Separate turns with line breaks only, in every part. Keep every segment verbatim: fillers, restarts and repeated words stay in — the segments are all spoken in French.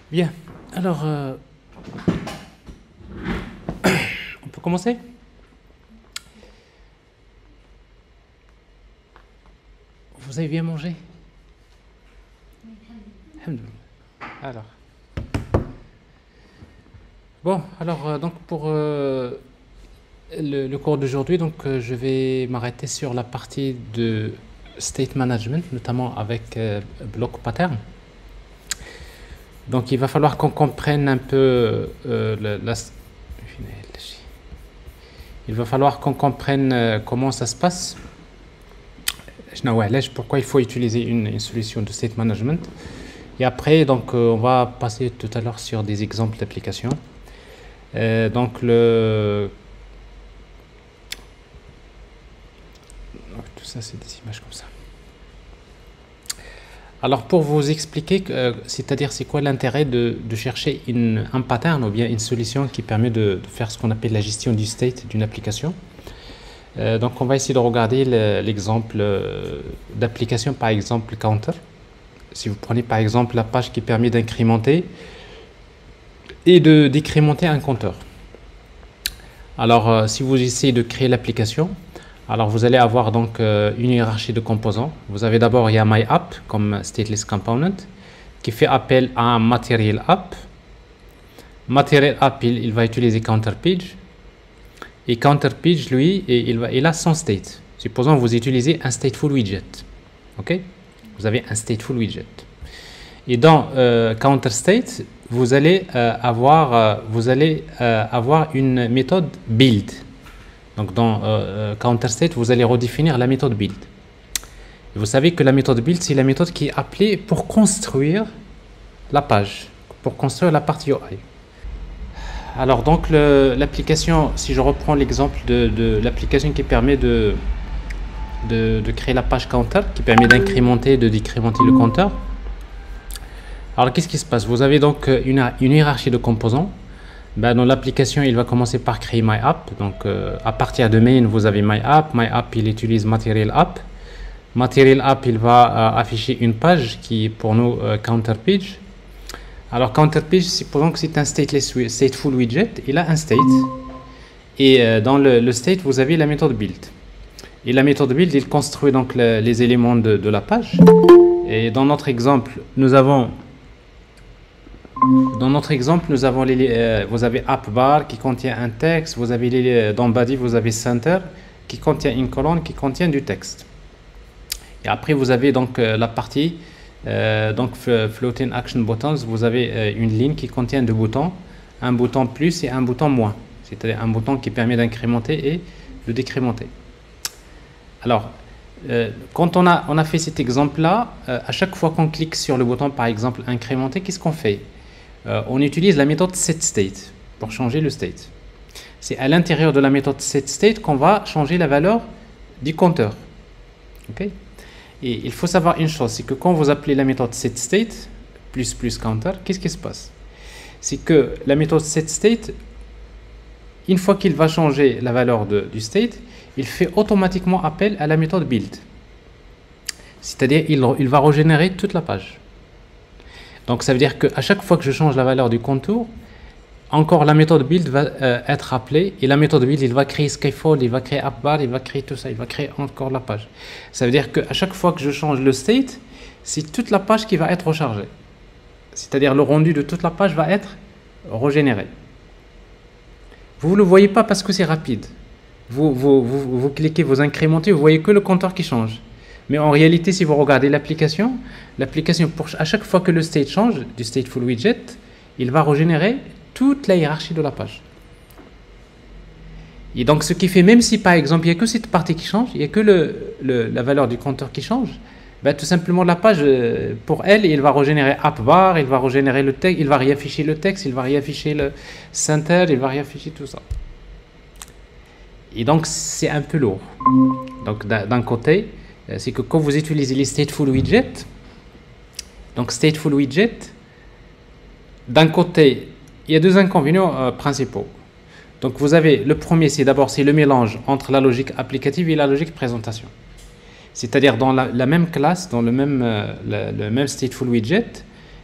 Bien, alors euh, on peut commencer? Vous avez bien mangé? Alhamdoulilah. Alors, bon, alors euh, donc pour euh, le, le cours d'aujourd'hui, donc euh, je vais m'arrêter sur la partie de state management, notamment avec euh, block pattern. Donc il va falloir qu'on comprenne un peu euh, la, la- il va falloir qu'on comprenne euh, comment ça se passe. Je ouais, là, pourquoi il faut utiliser une, une solution de state management. Et après, donc, euh, on va passer tout à l'heure sur des exemples d'applications. Euh, donc, le... Tout ça, c'est des images comme ça. Alors, pour vous expliquer, euh, c'est-à-dire c'est quoi l'intérêt de, de chercher une, un pattern ou bien une solution qui permet de, de faire ce qu'on appelle la gestion du state d'une application. Euh, donc, on va essayer de regarder le- l'exemple euh, d'application, par exemple, counter. Si vous prenez par exemple la page qui permet d'incrémenter et de décrémenter un compteur. Alors, euh, si vous essayez de créer l'application, alors vous allez avoir donc euh, une hiérarchie de composants. Vous avez d'abord il y a MyApp comme stateless component qui fait appel à un material app. Material app, il, il va utiliser counterPage. Et counterPage, lui, et il, va, il a son state. Supposons que vous utilisez un stateful widget. OK? Vous avez un stateful widget. Et dans euh, counterState, vous allez euh, avoir, euh, vous allez euh, avoir une méthode build. Donc dans euh, counterState, vous allez redéfinir la méthode build. Et vous savez que la méthode build, c'est la méthode qui est appelée pour construire la page, pour construire la partie U I. Alors donc l'application, si je reprends l'exemple de, de l'application qui permet de, de, de créer la page counter, qui permet d'incrémenter et de décrémenter le compteur. Alors qu'est-ce qui se passe? Vous avez donc une, une hiérarchie de composants. Ben, dans l'application, il va commencer par créer MyApp. Donc euh, à partir de main, vous avez MyApp. MyApp, il utilise Material App. Material App, il va euh, afficher une page qui est pour nous euh, counterPage. Alors counterPage, supposons que c'est un stateless stateful widget. Il a un state. Et euh, dans le, le state, vous avez la méthode build. Et la méthode build, il construit donc le, les éléments de, de la page. Et dans notre exemple, nous avons Dans notre exemple, nous avons les, euh, vous avez app bar qui contient un texte, vous avez les, dans body, vous avez center qui contient une colonne qui contient du texte. Et après, vous avez donc euh, la partie euh, donc floating action buttons. Vous avez euh, une ligne qui contient deux boutons, un bouton plus et un bouton moins, c'est-à-dire un bouton qui permet d'incrémenter et de décrémenter. Alors, euh, quand on a, on a fait cet exemple-là, euh, à chaque fois qu'on clique sur le bouton, par exemple, incrémenter, qu'est-ce qu'on fait? Euh, on utilise la méthode setState pour changer le state. C'est à l'intérieur de la méthode setState qu'on va changer la valeur du compteur. Okay? Et il faut savoir une chose, c'est que quand vous appelez la méthode setState plus plus counter, qu'est-ce qui se passe? C'est que la méthode setState, une fois qu'il va changer la valeur de, du state, il fait automatiquement appel à la méthode build. C'est-à-dire il, il va régénérer toute la page. Donc ça veut dire qu'à chaque fois que je change la valeur du contour, encore la méthode build va euh, être appelée, et la méthode build, il va créer scaffold, il va créer appbar, il va créer tout ça, il va créer encore la page. Ça veut dire qu'à chaque fois que je change le state, c'est toute la page qui va être rechargée. C'est-à-dire le rendu de toute la page va être régénéré. Vous ne le voyez pas parce que c'est rapide. Vous, vous, vous, vous cliquez, vous incrémentez, vous voyez que le compteur qui change. Mais en réalité, si vous regardez l'application, l'application, à chaque fois que le state change, du stateful widget, il va régénérer toute la hiérarchie de la page. Et donc, ce qui fait, même si par exemple, il n'y a que cette partie qui change, il n'y a que le, le, la valeur du compteur qui change, ben, tout simplement la page, pour elle, il va régénérer appbar, il va régénérer le texte, il va réafficher le texte, il va réafficher le center, il va réafficher tout ça. Et donc, c'est un peu lourd. Donc, d'un côté, c'est que quand vous utilisez les stateful widgets, donc stateful widget, d'un côté, il y a deux inconvénients euh, principaux. Donc vous avez le premier, c'est d'abord c'est le mélange entre la logique applicative et la logique présentation. C'est-à-dire dans la, la même classe, dans le même, euh, le, le même stateful widget,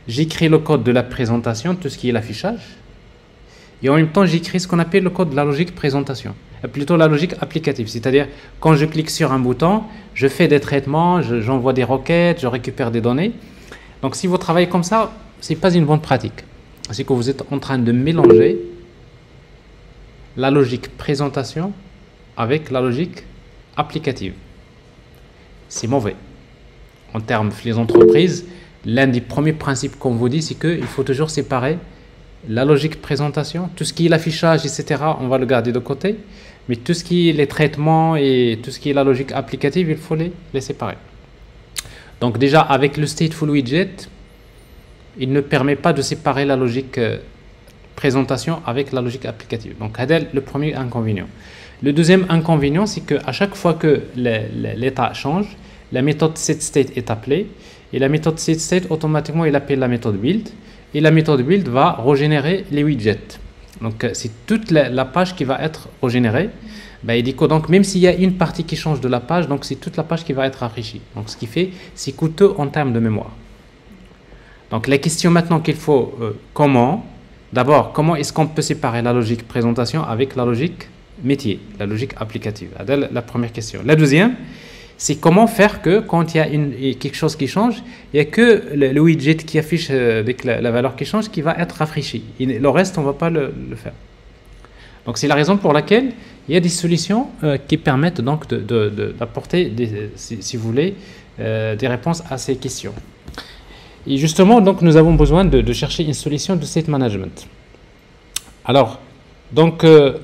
j'écris le code de la présentation, tout ce qui est l'affichage, et en même temps, j'écris ce qu'on appelle le code de la logique présentation, plutôt la logique applicative, c'est-à-dire quand je clique sur un bouton, je fais des traitements, je, j'envoie des requêtes, je récupère des données. Donc si vous travaillez comme ça, ce n'est pas une bonne pratique. C'est que vous êtes en train de mélanger la logique présentation avec la logique applicative. C'est mauvais. En termes des entreprises, l'un des premiers principes qu'on vous dit, c'est qu'il faut toujours séparer la logique présentation, tout ce qui est l'affichage, et cetera, on va le garder de côté, mais tout ce qui est les traitements et tout ce qui est la logique applicative, il faut les, les séparer. Donc déjà, avec le stateful widget, il ne permet pas de séparer la logique euh, présentation avec la logique applicative. Donc, c'est le premier inconvénient. Le deuxième inconvénient, c'est qu'à chaque fois que l'état change, la méthode setState est appelée, et la méthode setState, automatiquement, il appelle la méthode build, et la méthode build va régénérer les widgets. Donc, c'est toute la, la page qui va être régénérée. Ben, il dit que donc, même s'il y a une partie qui change de la page, donc c'est toute la page qui va être rafraîchie. Donc, ce qui fait, c'est coûteux en termes de mémoire. Donc, la question maintenant qu'il faut, euh, comment, d'abord, comment est-ce qu'on peut séparer la logique présentation avec la logique métier, la logique applicative? C'est la première question. La deuxième, c'est comment faire que quand il y a une, quelque chose qui change, il n'y a que le, le widget qui affiche avec la, la valeur qui change qui va être rafraîchi. Et le reste, on ne va pas le, le faire. Donc, c'est la raison pour laquelle il y a des solutions euh, qui permettent donc de, de, de, d'apporter, des, si, si vous voulez, euh, des réponses à ces questions. Et justement, donc, nous avons besoin de, de chercher une solution de state management. Alors, donc, euh,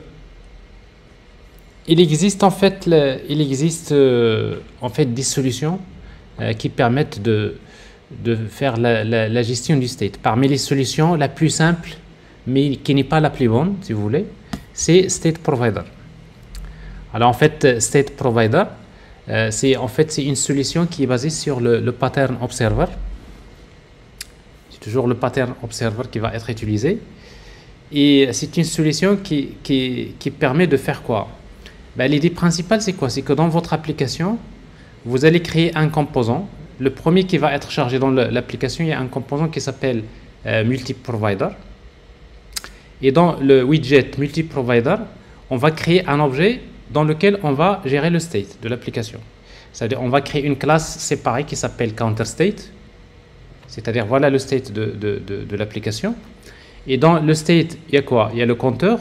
il existe en fait, le, il existe euh, en fait des solutions euh, qui permettent de, de faire la, la, la gestion du state. Parmi les solutions, la plus simple, mais qui n'est pas la plus bonne, si vous voulez, c'est State Provider. Alors, en fait, State Provider, euh, c'est en fait c'est une solution qui est basée sur le, le pattern observer. Toujours le pattern observer qui va être utilisé. Et c'est une solution qui, qui, qui permet de faire quoi? Ben, l'idée principale, c'est quoi? C'est que dans votre application, vous allez créer un composant. Le premier qui va être chargé dans l'application, il y a un composant qui s'appelle euh, multi-provider. Et dans le widget multi-provider, on va créer un objet dans lequel on va gérer le state de l'application. C'est-à-dire on va créer une classe séparée qui s'appelle counterState. C'est-à-dire, voilà le state de, de, de, de l'application. Et dans le state, il y a quoi? Il y a le compteur.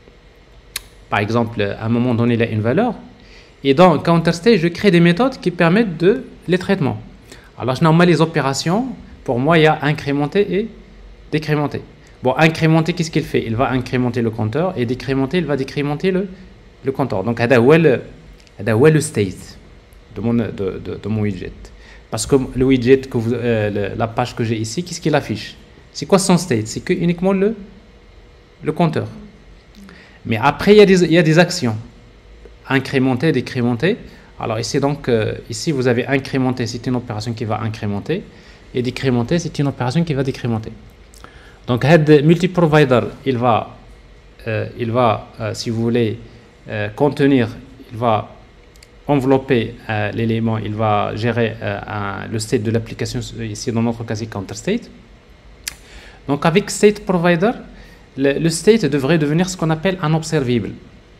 Par exemple, à un moment donné, il a une valeur. Et dans counterState, je crée des méthodes qui permettent de les traitements. Alors, je nomme les opérations. Pour moi, il y a incrémenter et décrémenter. Bon, incrémenter, qu'est-ce qu'il fait? Il va incrémenter le compteur. Et décrémenter, il va décrémenter le, le compteur. Donc, c'est le state de mon, de, de, de mon widget. Parce que le widget, que vous, euh, la page que j'ai ici, qu'est-ce qu'il affiche? C'est quoi son state? C'est que uniquement le, le compteur. Mais après, il y a des, il y a des actions. Incrémenter, décrémenter. Alors ici, donc, euh, ici, vous avez incrémenter, c'est une opération qui va incrémenter. Et décrémenter, c'est une opération qui va décrémenter. Donc, head multi-provider, il va, euh, il va euh, si vous voulez, euh, contenir, il va envelopper euh, l'élément, il va gérer euh, un, le state de l'application, ici dans notre cas c'est counterState. Donc avec State Provider, le, le state devrait devenir ce qu'on appelle un observable.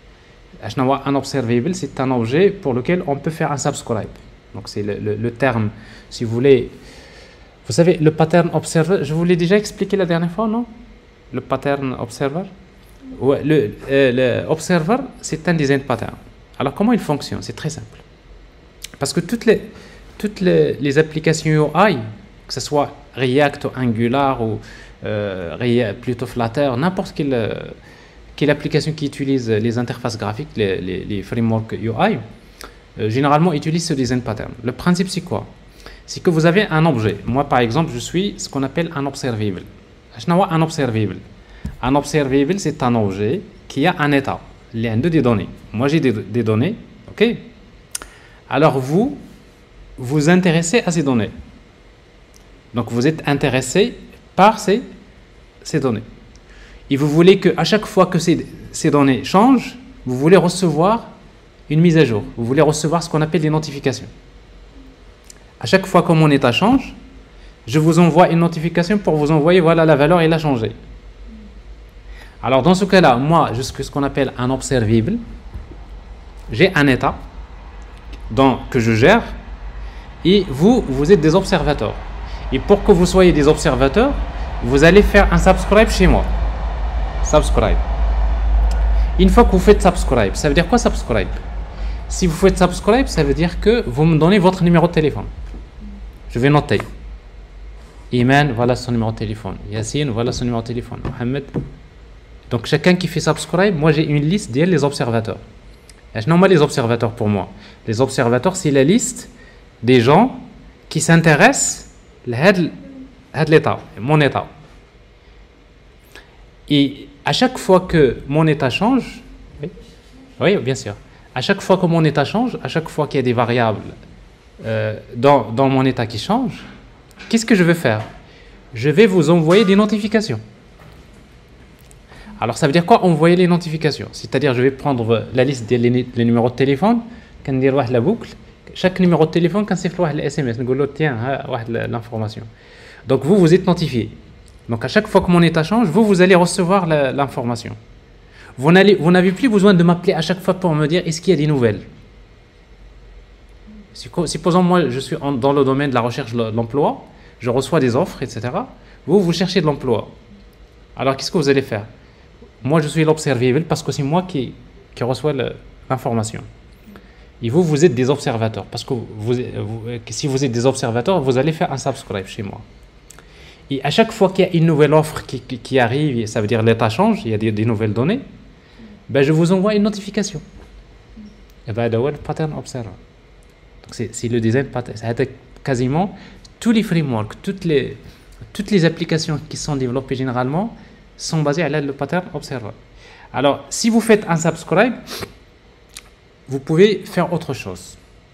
Un observable, c'est un objet pour lequel on peut faire un subscribe. Donc c'est le, le, le terme, si vous voulez. Vous savez, le pattern observer, je vous l'ai déjà expliqué la dernière fois, non? Le pattern observer. Ouais, le, euh, le observer, c'est un design pattern. Alors, comment il fonctionne? C'est très simple. Parce que toutes les, toutes les, les applications U I, que ce soit React ou Angular ou euh, React, plutôt Flutter, n'importe quelle, euh, quelle application qui utilise les interfaces graphiques, les, les, les frameworks U I, euh, généralement utilisent ce design pattern. Le principe, c'est quoi? C'est que vous avez un objet. Moi, par exemple, je suis ce qu'on appelle un observable. Un observable. Un observable, c'est un objet qui a un état. L'un de des données. Moi, j'ai des, des données, ok? Alors, vous, vous intéressez à ces données. Donc, vous êtes intéressé par ces, ces données. Et vous voulez qu'à chaque fois que ces, ces données changent, vous voulez recevoir une mise à jour. Vous voulez recevoir ce qu'on appelle des notifications. À chaque fois que mon état change, je vous envoie une notification pour vous envoyer, voilà, la valeur, elle a changé. Alors, dans ce cas-là, moi, je suis ce qu'on appelle un observable. J'ai un état dans, que je gère, et vous, vous êtes des observateurs. Et pour que vous soyez des observateurs, vous allez faire un subscribe chez moi. Subscribe. Une fois que vous faites subscribe, ça veut dire quoi subscribe? Si vous faites subscribe, ça veut dire que vous me donnez votre numéro de téléphone. Je vais noter. Iman, voilà son numéro de téléphone. Yassine, voilà son numéro de téléphone. Mohamed. Donc chacun qui fait subscribe, moi j'ai une liste d'elle les observateurs. Je nomme les observateurs pour moi. Les observateurs, c'est la liste des gens qui s'intéressent à l'état, mon état. Et à chaque fois que mon état change, oui, oui, bien sûr, à chaque fois que mon état change, à chaque fois qu'il y a des variables euh, dans, dans mon état qui changent, qu'est-ce que je vais faire? Je vais vous envoyer des notifications. Alors ça veut dire quoi envoyer les notifications? C'est-à-dire je vais prendre la liste des les numéros de téléphone, quand dire la boucle, chaque numéro de téléphone quand c'est le S M S, nous tiens l'information. Donc vous vous êtes notifié. Donc à chaque fois que mon état change, vous vous allez recevoir l'information. Vous n'avez vous n'avez plus besoin de m'appeler à chaque fois pour me dire est-ce qu'il y a des nouvelles. Supposons moi je suis en, dans le domaine de la recherche de l'emploi, je reçois des offres, et cetera. Vous vous cherchez de l'emploi. Alors qu'est-ce que vous allez faire? Moi, je suis l'observable parce que c'est moi qui, qui reçois l'information. Et vous, vous êtes des observateurs. Parce que vous, vous, si vous êtes des observateurs, vous allez faire un subscribe chez moi. Et à chaque fois qu'il y a une nouvelle offre qui, qui, qui arrive, ça veut dire l'état change, il y a des, des nouvelles données, ben je vous envoie une notification. Et ben, le pattern observer. C'est le design pattern. C'est quasiment tous les frameworks, toutes les, toutes les applications qui sont développées généralement, sont basés à l'aide du pattern observer. Alors, si vous faites un subscribe, vous pouvez faire autre chose.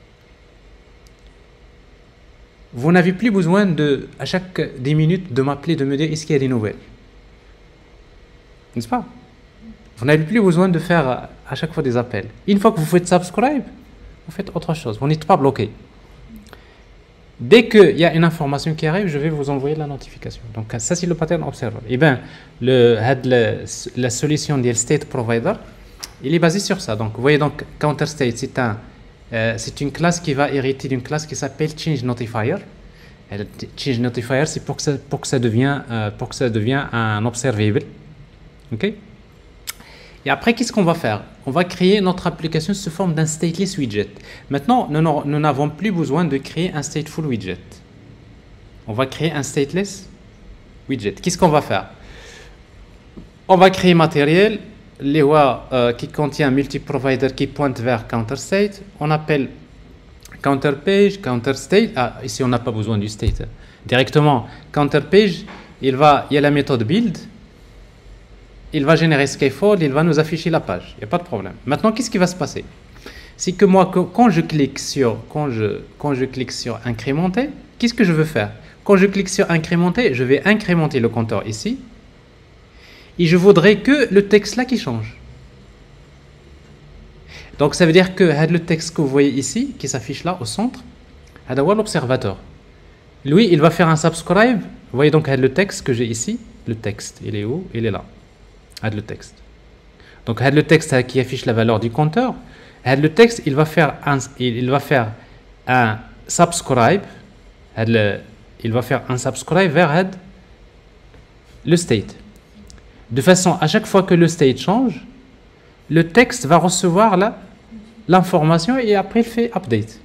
Vous n'avez plus besoin de, à chaque dix minutes de m'appeler, de me dire est-ce qu'il y a des nouvelles. N'est-ce pas? Vous n'avez plus besoin de faire à chaque fois des appels. Une fois que vous faites subscribe, vous faites autre chose. Vous n'êtes pas bloqué. Dès qu'il y a une information qui arrive, je vais vous envoyer la notification. Donc ça, c'est le pattern observer. Et bien, le, la, la solution de State Provider, il est basé sur ça. Donc, vous voyez, donc, CounterState, c'est un, euh, c'est une classe qui va hériter d'une classe qui s'appelle Change Notifier. Et le Change Notifier, c'est pour que ça, pour que ça devienne, euh, pour que ça devienne un observable. OK? Et après, qu'est-ce qu'on va faire? On va créer notre application sous forme d'un stateless widget. Maintenant, nous n'avons plus besoin de créer un stateful widget. On va créer un stateless widget. Qu'est-ce qu'on va faire? On va créer matériel les voies, euh, qui contient un multi-provider qui pointe vers CounterState. On appelle CounterPage, CounterState. Ah, ici, on n'a pas besoin du state. Directement, CounterPage, il, va, il y a la méthode build. Il va générer scaffold, il va nous afficher la page. Il n'y a pas de problème. Maintenant, qu'est-ce qui va se passer? C'est que moi, quand je clique sur, quand je, quand je clique sur incrémenter, qu'est-ce que je veux faire? Quand je clique sur incrémenter, je vais incrémenter le compteur ici. Et je voudrais que le texte là qui change. Donc, ça veut dire que le texte que vous voyez ici, qui s'affiche là au centre, c'est l'observateur. Lui, il va faire un subscribe. Vous voyez donc le texte que j'ai ici. Le texte, il est où? Il est là. Le texte. Donc, le texte qui affiche la valeur du compteur, le texte, il va faire un, il va faire un subscribe, il va faire un subscribe vers le state. De façon, à chaque fois que le state change, le texte va recevoir l'information et après il fait update.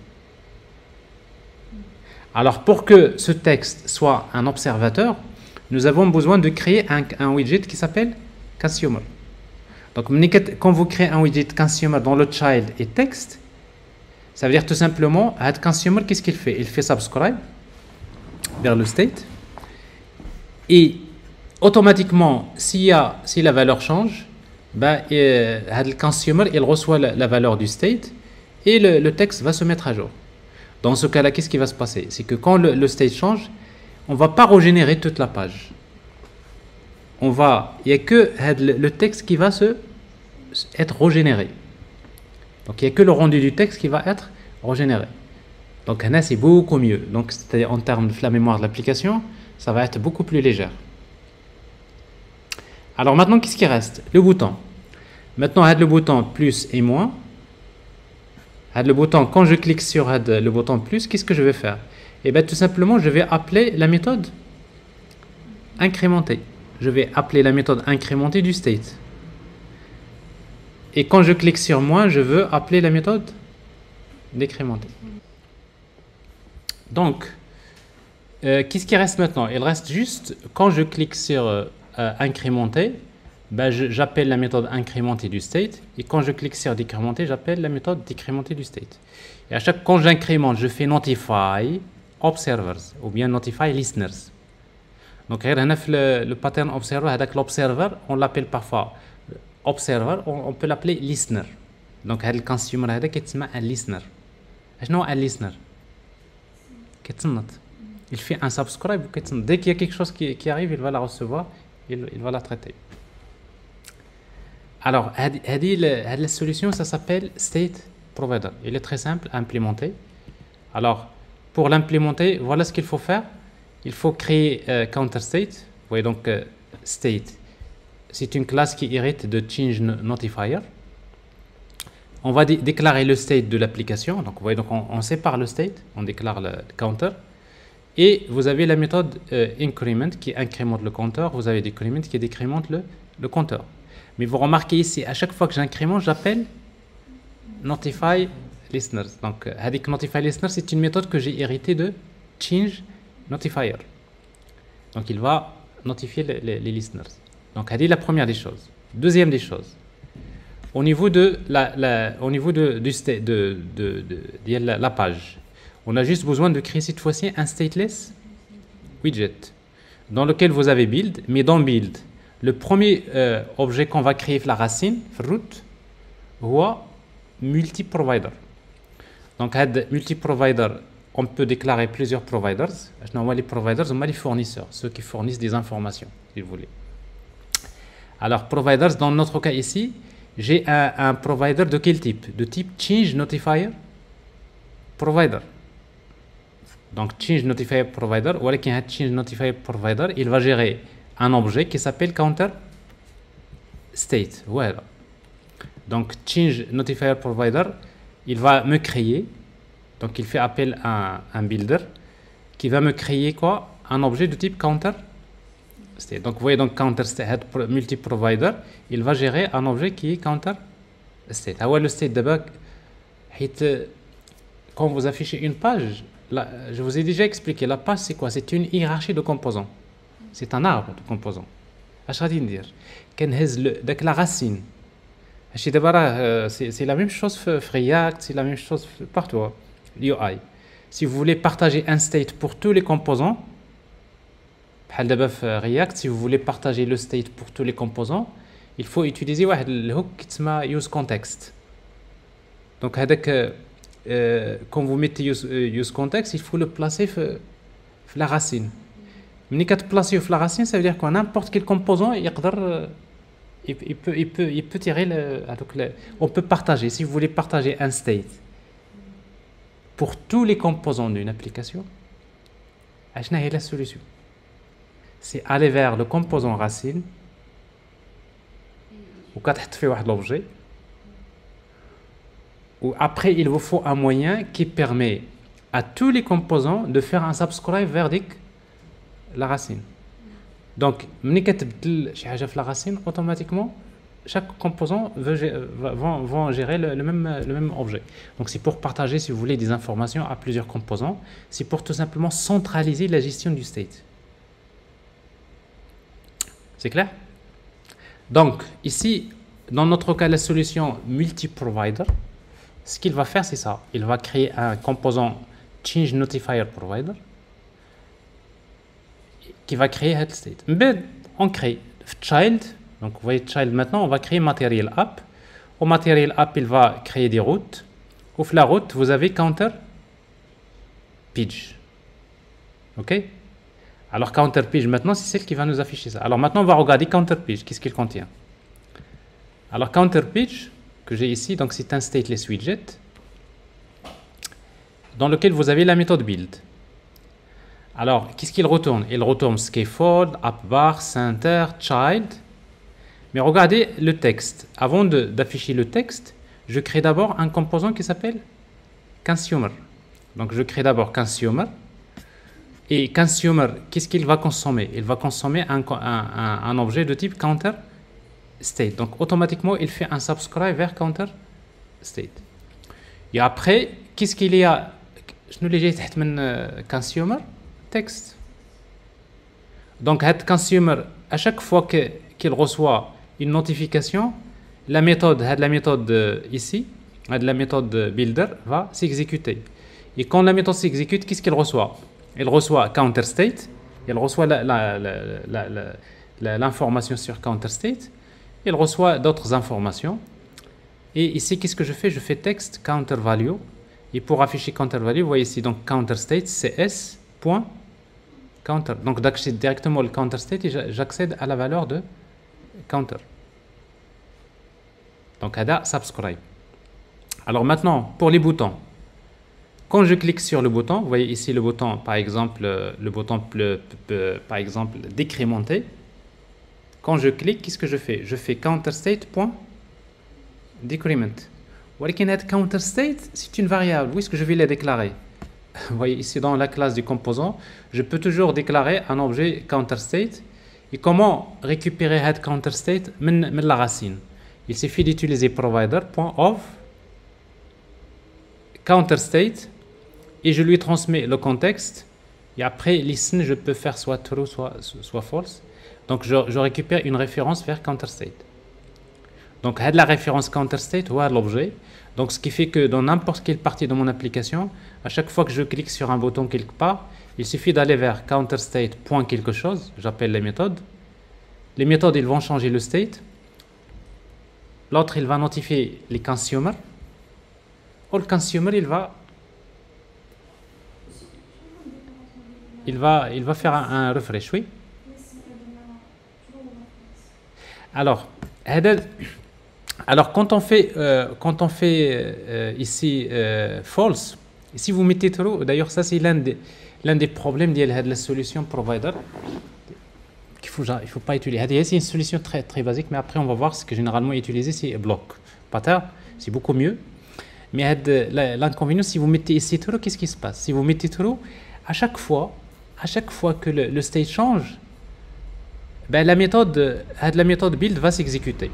Alors, pour que ce texte soit un observateur, nous avons besoin de créer un, un widget qui s'appelle Consumer. Donc, quand vous créez un widget Consumer dans le child et texte, ça veut dire tout simplement, Add Consumer, qu'est-ce qu'il fait? Il fait subscribe vers le state. Et automatiquement, s'il y a, si la valeur change, ben, euh, le Consumer, il reçoit la, la valeur du state et le, le texte va se mettre à jour. Dans ce cas-là, qu'est-ce qui va se passer? C'est que quand le, le state change, on ne va pas régénérer toute la page. On va, il n'y a que le texte qui va se, être régénéré. Donc il n'y a que le rendu du texte qui va être régénéré. Donc là, c'est beaucoup mieux. Donc, c'est-à-dire en termes de la mémoire de l'application, ça va être beaucoup plus léger. Alors maintenant, qu'est-ce qui reste? Le bouton. Maintenant, le bouton plus et moins. Le bouton, quand je clique sur le bouton plus, qu'est-ce que je vais faire? Eh bien, tout simplement, je vais appeler la méthode incrémentée. Je vais appeler la méthode incrémentée du state. Et quand je clique sur moins, je veux appeler la méthode décrémentée. Donc, euh, qu'est-ce qui reste maintenant? Il reste juste, quand je clique sur euh, incrémenter, ben j'appelle la méthode incrémentée du state. Et quand je clique sur décrémenter, j'appelle la méthode décrémentée du state. Et à chaque quand j'incrémente, je fais notify observers ou bien notify listeners. Donc, le, le pattern observer, avec l'observer, on l'appelle parfois observer, on, on peut l'appeler listener. Donc, le consumer, c'est un listener. Qu'est-ce que un listener? Il fait un subscribe. Dès qu'il y a quelque chose qui, qui arrive, il va la recevoir, il, il va la traiter. Alors, la solution, ça s'appelle State Provider. Il est très simple à implémenter. Alors, pour l'implémenter, voilà ce qu'il faut faire. Il faut créer euh, counter state. Vous voyez donc euh, state. C'est une classe qui hérite de change notifier. On va dé déclarer le state de l'application. Donc, vous voyez, donc on, on sépare le state, on déclare le, le counter. Et vous avez la méthode euh, increment qui incrémente le compteur. Vous avez decrement qui décrémente le, le compteur. Mais vous remarquez ici, à chaque fois que j'incrémente, j'appelle notify listeners. Donc, euh, notify listeners, c'est une méthode que j'ai héritée de change notifier. Donc, il va notifier les, les, les listeners. Donc, c'est la première des choses. Deuxième des choses. Au niveau de la, la, au niveau de, du de, de, de, de la, la page, on a juste besoin de créer cette fois-ci un stateless widget dans lequel vous avez build, mais dans build, le premier euh, objet qu'on va créer la racine, root, c'est multi-provider. Donc, multi-provider, on peut déclarer plusieurs providers. Les providers, on a les fournisseurs, ceux qui fournissent des informations, si vous voulez. Alors, providers, dans notre cas ici, j'ai un, un provider de quel type? De type change notifier provider. Donc, change notifier provider, ou alors change notifier provider, il va gérer un objet qui s'appelle counter state. Voilà. Donc, change notifier provider, il va me créer. Donc, il fait appel à un builder qui va me créer quoi? Un objet de type counter state. Donc, vous voyez, donc counter state multi-provider, il va gérer un objet qui est counter state. Ah ouais, le state d'abord, quand vous affichez une page, là, je vous ai déjà expliqué, la page c'est quoi? C'est une hiérarchie de composants. C'est un arbre de composants. Qu'est-ce que je veux dire? Quand la racine, c'est la même chose pour React, c'est la même chose partout. l'U I. Si vous voulez partager un state pour tous les composants, React, si vous voulez partager le state pour tous les composants, il faut utiliser le hook qui s'appelle useContext. Donc, euh, quand vous mettez use, useContext, il faut le placer sur la racine. Mais quand vous placez sur la racine, ça veut dire que n'importe quel composant, il, il, il, peut, il, peut, il peut tirer le, le... On peut partager, si vous voulez partager un state pour tous les composants d'une application, quelle est la solution? C'est aller vers le composant racine, ou quand tu fais un objet, ou après il vous faut un moyen qui permet à tous les composants de faire un subscribe vers la racine. Donc, quand tu fais la racine, automatiquement, chaque composant va, va, va, va gérer le, le, même, le même objet. Donc, c'est pour partager, si vous voulez, des informations à plusieurs composants. C'est pour tout simplement centraliser la gestion du state. C'est clair? Donc, ici, dans notre cas, la solution multi-provider, ce qu'il va faire, c'est ça. Il va créer un composant change notifier provider qui va créer head state. Mais on crée child. Donc, vous voyez child maintenant, on va créer material app. Au material app, il va créer des routes. Au la route, vous avez counter page. OK? Alors, counter page, maintenant, c'est celle qui va nous afficher ça. Alors, maintenant, on va regarder counter page. Qu'est-ce qu'il contient? Alors, counter page, que j'ai ici, donc c'est un stateless widget. dans lequel vous avez la méthode build. Alors, qu'est-ce qu'il retourne? Il retourne scaffold, appbar, center, child. Mais regardez le texte. Avant d'afficher le texte, je crée d'abord un composant qui s'appelle consumer. Donc, je crée d'abord consumer. Et consumer, qu'est-ce qu'il va consommer? Il va consommer un, un, un, un objet de type counter state. Donc, automatiquement, il fait un subscribe vers counter state. Et après, qu'est-ce qu'il y a? Je ne l'ai pas consumer texte. Donc, cette consumer, à chaque fois qu'il qu reçoit une notification, la méthode, la méthode ici, la méthode builder va s'exécuter. Et quand la méthode s'exécute, qu'est-ce qu'il reçoit? Il reçoit counter state, il reçoit l'information sur counter state, il reçoit d'autres informations. Et ici, qu'est-ce que je fais? Je fais texte counter value. Et pour afficher counter value, vous voyez ici, donc counter state, cs. Counter. Donc, j'accède directement au counter state et j'accède à la valeur de counter. Donc, ada subscribe. Alors maintenant, pour les boutons. Quand je clique sur le bouton, vous voyez ici le bouton, par exemple, le bouton, peut, peut, par exemple, décrémenter. Quand je clique, qu'est-ce que je fais? Je fais counter state point decrement. Counter state, c'est une variable. Où est-ce que je vais la déclarer? Vous voyez ici dans la classe du composant, je peux toujours déclarer un objet counter state. Et comment récupérer cette counter state de la racine? Il suffit d'utiliser provider.of counter state et je lui transmets le contexte. Et après, listen, je peux faire soit true, soit, soit false. Donc, je, je récupère une référence vers counter state. Donc, la référence counter state ou l'objet. Donc, ce qui fait que dans n'importe quelle partie de mon application, à chaque fois que je clique sur un bouton quelque part, il suffit d'aller vers counter state point quelque chose. J'appelle les méthodes. Les méthodes, ils vont changer le state. L'autre, il va notifier les consumers. Ou le consumer, il va, il va, il va faire un, un refresh, oui. Alors, alors quand on fait, euh, quand on fait euh, ici euh, false, si vous mettez true, d'ailleurs ça c'est l'un des, l'un des problèmes de la solution provider qu'il faut, il faut pas utiliser. C'est une solution très très basique, mais après on va voir ce que généralement utilisé, c'est block. Pattern, c'est beaucoup mieux. Mais l'inconvénient, si vous mettez ici true, qu'est-ce qui se passe? Si vous mettez true, à chaque fois, à chaque fois que le, le state change, ben la méthode, la méthode build va s'exécuter.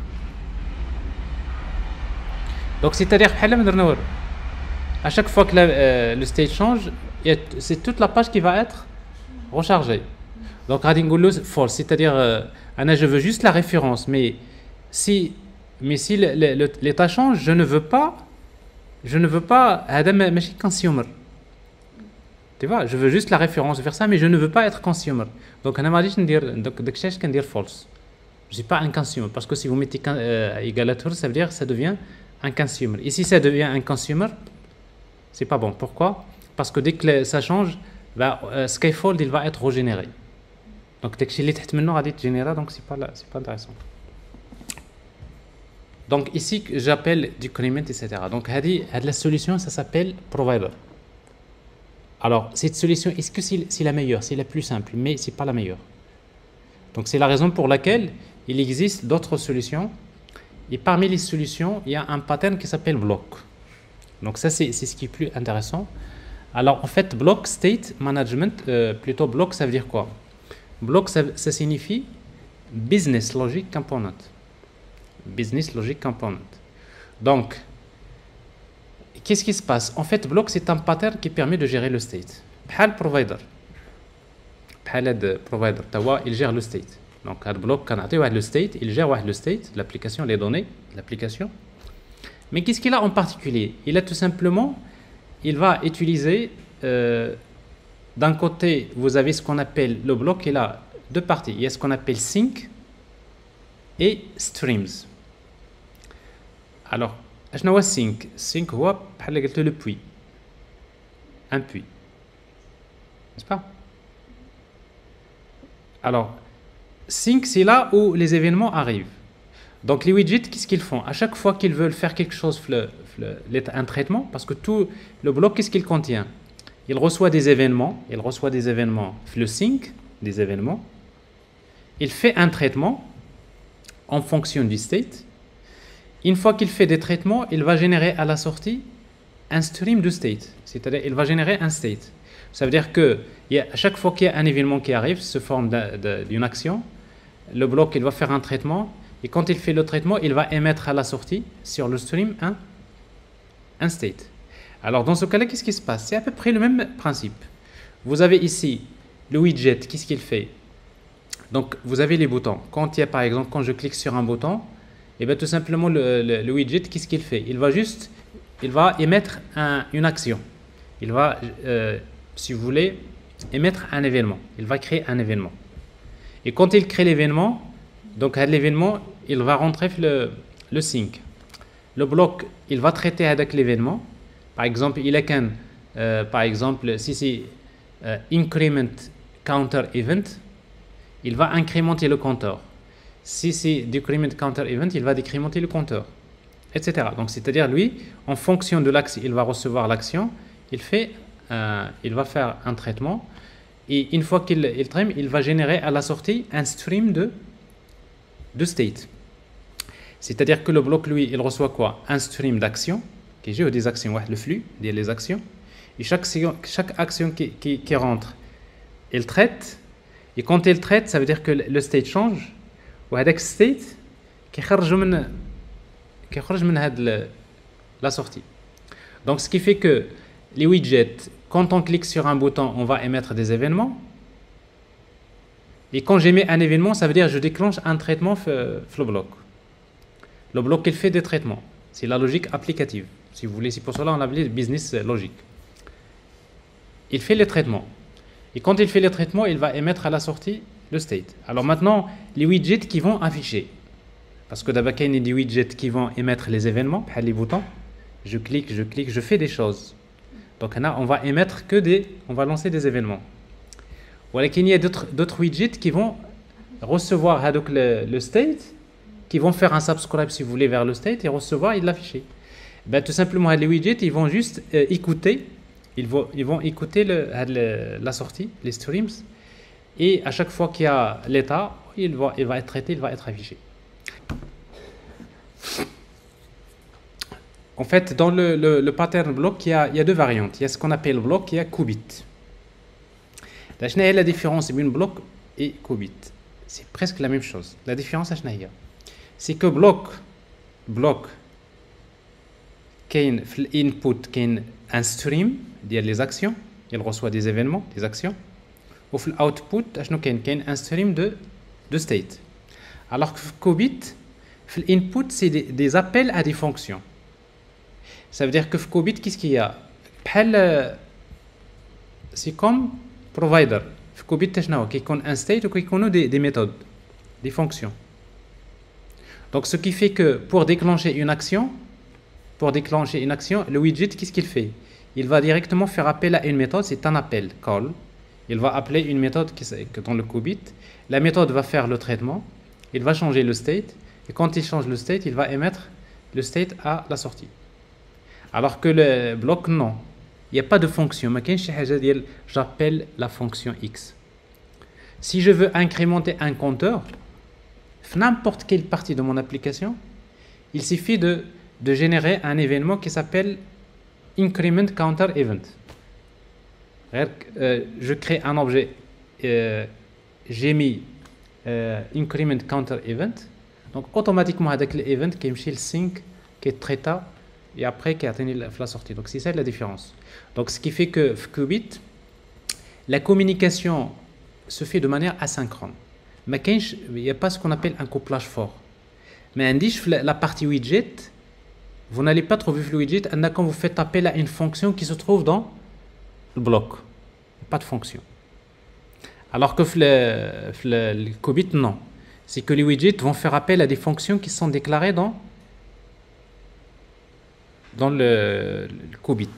Donc c'est-à-dire à chaque fois que la, euh, le state change, c'est toute la page qui va être rechargée. Donc false, c'est-à-dire euh, je veux juste la référence, mais si, mais si l'état change, je ne veux pas. Je ne veux pas être consumer. Tu vois, je veux juste la référence vers ça, mais je ne veux pas être consumer. Donc, je vais dire false. Je ne suis pas un consumer. Parce que si vous mettez euh, égal à true, ça veut dire que ça devient un consumer. Et si ça devient un consumer, c'est pas bon. Pourquoi? Parce que dès que ça change, bah, euh, scaffold il va être régénéré. Donc, dès que je l'ai maintenant généré, donc c'est pas, pas intéressant. Donc ici, j'appelle decrement, et cetera. Donc, la solution, ça s'appelle provider. Alors, cette solution, est-ce que c'est la meilleure? C'est la plus simple, mais ce n'est pas la meilleure. Donc, c'est la raison pour laquelle il existe d'autres solutions. Et parmi les solutions, il y a un pattern qui s'appelle block. Donc, ça, c'est ce qui est plus intéressant. Alors, en fait, block state management, euh, plutôt block, ça veut dire quoi? Block, ça, ça signifie business logic component. Business Logic Component. Donc, qu'est-ce qui se passe? En fait, block, c'est un pattern qui permet de gérer le state. Bhal provider. Bhal provider, tawa, il gère le state. Donc, le block, quand on a le state, il gère le state, l'application, les données, l'application. Mais qu'est-ce qu'il a en particulier? Il a tout simplement, il va utiliser, euh, d'un côté, vous avez ce qu'on appelle le bloc, il a deux parties. Il y a ce qu'on appelle sync et streams. Alors, je vois sync. Sync, c'est le puits. Un puits. N'est-ce pas? Alors, sync, c'est là où les événements arrivent. Donc les widgets, qu'est-ce qu'ils font? À chaque fois qu'ils veulent faire quelque chose, le, le, un traitement, parce que tout le bloc, qu'est-ce qu'il contient? Il reçoit des événements, il reçoit des événements, le sync, des événements. Il fait un traitement en fonction du state. Une fois qu'il fait des traitements, il va générer à la sortie un stream de state. C'est-à-dire il va générer un state. Ça veut dire que il y a, à chaque fois qu'il y a un événement qui arrive, sous forme d'une action, le bloc il va faire un traitement. Et quand il fait le traitement, il va émettre à la sortie sur le stream un, un state. Alors dans ce cas-là, qu'est-ce qui se passe? C'est à peu près le même principe. Vous avez ici le widget, qu'est-ce qu'il fait? Donc vous avez les boutons. Quand il y a par exemple, quand je clique sur un bouton, et bien tout simplement le, le, le widget, qu'est-ce qu'il fait? Il va juste, il va émettre un, une action. Il va, euh, si vous voulez, émettre un événement. Il va créer un événement. Et quand il crée l'événement, donc à l'événement, il va rentrer le, le sync. Le bloc, il va traiter avec l'événement. Par exemple, il est qu'un, euh, par exemple, si c'est euh, increment counter event, il va incrémenter le compteur. Si c'est decrement counter event, il va décrémenter le compteur, et cetera. Donc c'est-à-dire lui, en fonction de l'action, il va recevoir l'action, il fait, euh, il va faire un traitement, et une fois qu'il il traite, il va générer à la sortie un stream de de state. C'est-à-dire que le bloc, lui, il reçoit quoi? Un stream d'actions, qui est des actions, ouais, le flux, les actions. Et chaque, chaque action qui, qui, qui rentre, il traite. Et quand il traite, ça veut dire que le state change. Et avec state, qui charge la sortie. Donc, ce qui fait que les widgets, quand on clique sur un bouton, on va émettre des événements. Et quand j'émets un événement, ça veut dire que je déclenche un traitement sur le bloc. Le bloc, il fait des traitements. C'est la logique applicative. Si vous voulez, c'est pour cela qu'on l'appelle business logic. Il fait les traitements. Et quand il fait les traitements, il va émettre à la sortie le state. Alors maintenant, les widgets qui vont afficher. Parce que d'abord, il y a des widgets qui vont émettre les événements, les boutons. Je clique, je clique, je fais des choses. Donc là, on va émettre que des... On va lancer des événements. Il y a d'autres widgets qui vont recevoir le, le state, qui vont faire un subscribe, si vous voulez, vers le state et recevoir et l'afficher. Ben, tout simplement, les widgets, ils vont juste euh, écouter, ils vont, ils vont écouter le, le, la sortie, les streams, et à chaque fois qu'il y a l'état, il va, il va être traité, il va être affiché. En fait, dans le, le, le pattern block, il y, a, il y a deux variantes. Il y a ce qu'on appelle block et il y a qubit. Quelle est la différence entre bloc et qubit? C'est presque la même chose. La différence, c'est que bloc, bloc, qu'il y a input, qu'il y a un stream, les actions, il reçoit des événements, des actions. Ou l'output, qu'il y a un stream de, de state. Alors que qubit, l'input, c'est des, des appels à des fonctions. Ça veut dire que qubit, qu'est-ce qu'il y a? C'est comme provider. Qubit, qui est un state ou qui est des, des méthodes, des fonctions. Donc, ce qui fait que pour déclencher une action, pour déclencher une action, le widget, qu'est-ce qu'il fait? Il va directement faire appel à une méthode, c'est un appel, call. Il va appeler une méthode qui est dans le qubit. La méthode va faire le traitement, il va changer le state, et quand il change le state, il va émettre le state à la sortie. Alors que le bloc, non. Il n'y a pas de fonction. J'appelle la fonction X. Si je veux incrémenter un compteur, n'importe quelle partie de mon application, il suffit de, de générer un événement qui s'appelle increment counter event. Euh, je crée un objet, euh, j'ai mis euh, increment counter event, donc automatiquement avec l'event qui est le sync qui est traité et après qui a atteint la sortie. Donc c'est ça la différence. Donc ce qui fait que qubit, la communication se fait de manière asynchrone. Mais il n'y a pas ce qu'on appelle un couplage fort. Mais indice la partie widget, vous n'allez pas trouver le widget quand vous faites appel à une fonction qui se trouve dans le bloc. Pas de fonction. Alors que le, le, le qubit, non. C'est que les widgets vont faire appel à des fonctions qui sont déclarées dans dans le, le qubit.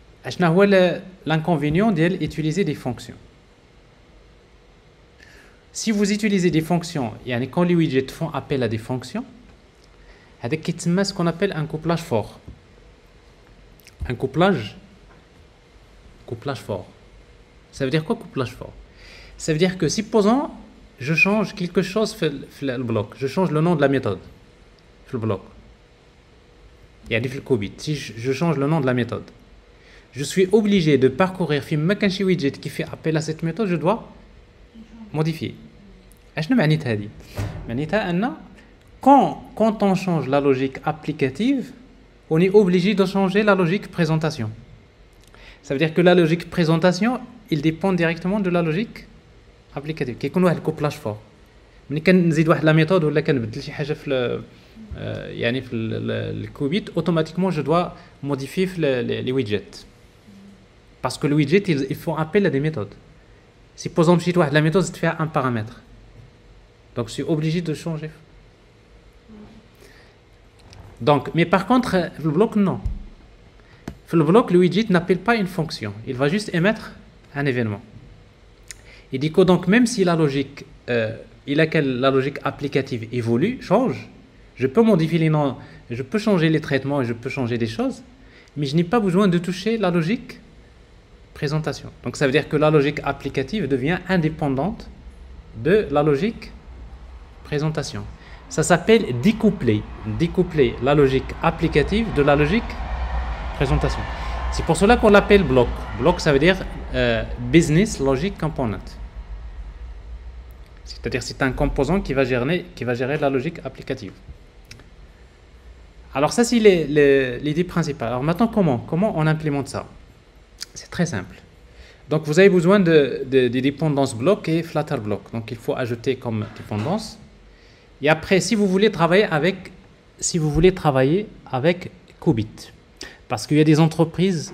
L'inconvénient d'utiliser des fonctions. Si vous utilisez des fonctions, yani quand les widgets font appel à des fonctions, avec ce qu'on appelle un couplage fort. Un couplage, couplage fort. Ça veut dire quoi couplage fort? Ça veut dire que supposons je change quelque chose dans le bloc, je change le nom de la méthode dans le bloc. Il y a des qubits. Si je change le nom de la méthode, je suis obligé de parcourir في مكان شي widget qui fait appel à cette méthode, je dois modifier. شنو معنيتها هذه؟ معنيتها أن quand quand on change la logique applicative, on est obligé de changer la logique présentation. Ça veut dire que la logique présentation, il dépend directement de la logique applicative. كيكون واحد الكوبلاج فور. ملي كنزيد واحد لا ميثود ولا كنبدل شي حاجه في يعني في الكوبيت automatiquement je dois modifier les widgets. Parce que le widget, ils, ils font appel à des méthodes. Si par exemple, la méthode, c'est de faire un paramètre. Donc, je suis obligé de changer. Donc, mais par contre, le bloc, non. Le bloc, le widget n'appelle pas une fonction. Il va juste émettre un événement. Et du coup, donc, même si la logique, euh, il a quelle, la logique applicative évolue, change, je peux modifier les noms, je peux changer les traitements et je peux changer des choses, mais je n'ai pas besoin de toucher la logique présentation. Donc ça veut dire que la logique applicative devient indépendante de la logique présentation. Ça s'appelle découpler. Découpler la logique applicative de la logique présentation. C'est pour cela qu'on l'appelle bloc. Bloc, ça veut dire euh, business logic component. C'est-à-dire c'est un composant qui va gérer, qui va gérer la logique applicative. Alors ça, c'est l'idée principale. Alors maintenant, comment Comment on implémente ça? C'est très simple. Donc vous avez besoin de, de, de dépendances bloc et flutter bloc. Donc il faut ajouter comme dépendance. Et après, si vous voulez travailler avec, si vous voulez travailler avec qubit, parce qu'il y a des entreprises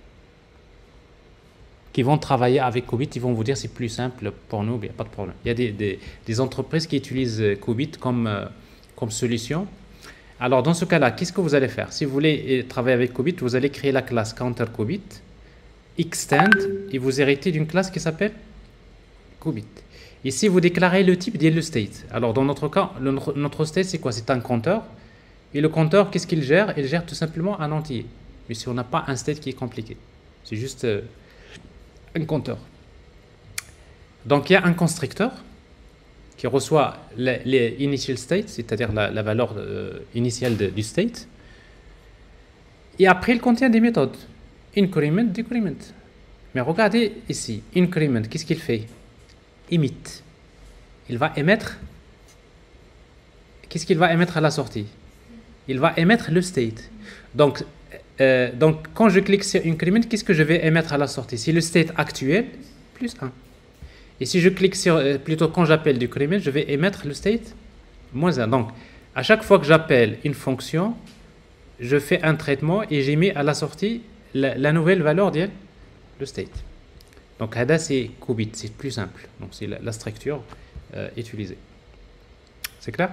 qui vont travailler avec qubit, ils vont vous dire c'est plus simple pour nous, il n'y a pas de problème. Il y a des, des, des entreprises qui utilisent qubit comme, euh, comme solution. Alors dans ce cas-là, qu'est-ce que vous allez faire? Si vous voulez travailler avec qubit, vous allez créer la classe counterqubit, extend, et vous héritez d'une classe qui s'appelle qubit. Ici, vous déclarez le type de le state. Alors dans notre cas, le, notre state c'est quoi? C'est un compteur. Et le compteur, qu'est-ce qu'il gère? Il gère tout simplement un entier. Mais si on n'a pas un state qui est compliqué, c'est juste euh, un compteur. Donc il y a un constructeur qui reçoit les, les initial states, c'est-à-dire la, la valeur euh, initiale de, du state. Et après, il contient des méthodes. Increment, decrement. Mais regardez ici, increment, qu'est-ce qu'il fait? Emit. Il va émettre. Qu'est-ce qu'il va émettre à la sortie? Il va émettre le state. Donc, euh, donc quand je clique sur increment, qu'est-ce que je vais émettre à la sortie? C'est le state actuel plus un. Et si je clique sur, euh, plutôt quand j'appelle decrement, je vais émettre le state moins un. Donc, à chaque fois que j'appelle une fonction, je fais un traitement et j'ai mis à la sortie la, la nouvelle valeur de le state. Donc, Hada, c'est qubit, c'est plus simple. Donc, c'est la, la structure euh, utilisée. C'est clair?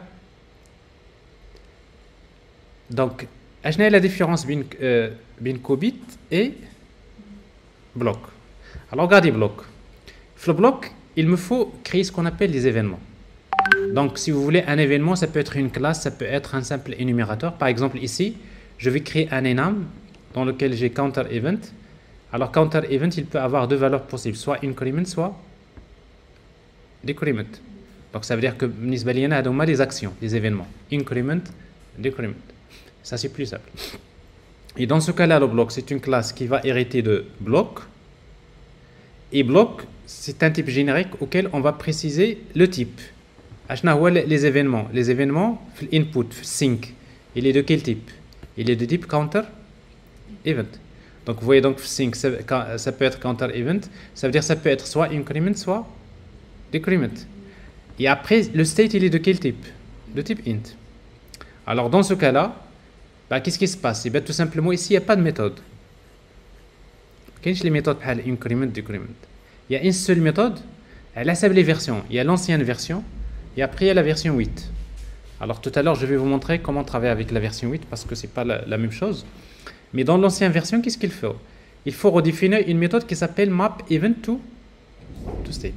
Donc, quelle est la différence entre euh, qubit et bloc? Alors, regardez bloc. Dans le bloc, il me faut créer ce qu'on appelle des événements. Donc, si vous voulez un événement, ça peut être une classe, ça peut être un simple énumérateur. Par exemple, ici, je vais créer un enum dans lequel j'ai counter event. Alors, counter event, il peut avoir deux valeurs possibles, soit increment, soit decrement. Donc, ça veut dire que nous avons des actions, des événements. Increment, decrement. Ça, c'est plus simple. Et dans ce cas-là, le bloc, c'est une classe qui va hériter de bloc. Et bloc, c'est un type générique auquel on va préciser le type. Les événements. Les événements, l'input, sync, il est de quel type? Il est de type counter event. Donc vous voyez donc sync, ça, ça peut être counter event, ça veut dire que ça peut être soit increment, soit decrement. Et après, le state, il est de quel type? De type int. Alors dans ce cas-là, bah, qu'est-ce qui se passe? Et bien, tout simplement, ici, il n'y a pas de méthode. Quelles sont les méthodes pour increment, decrement? Il y a une seule méthode, elle a les versions. Il y a l'ancienne version, et après, il y a la version huit. Alors tout à l'heure, je vais vous montrer comment travailler avec la version huit, parce que ce n'est pas la, la même chose. Mais dans l'ancienne version, qu'est-ce qu'il faut? Il faut redéfinir une méthode qui s'appelle map event to, to state.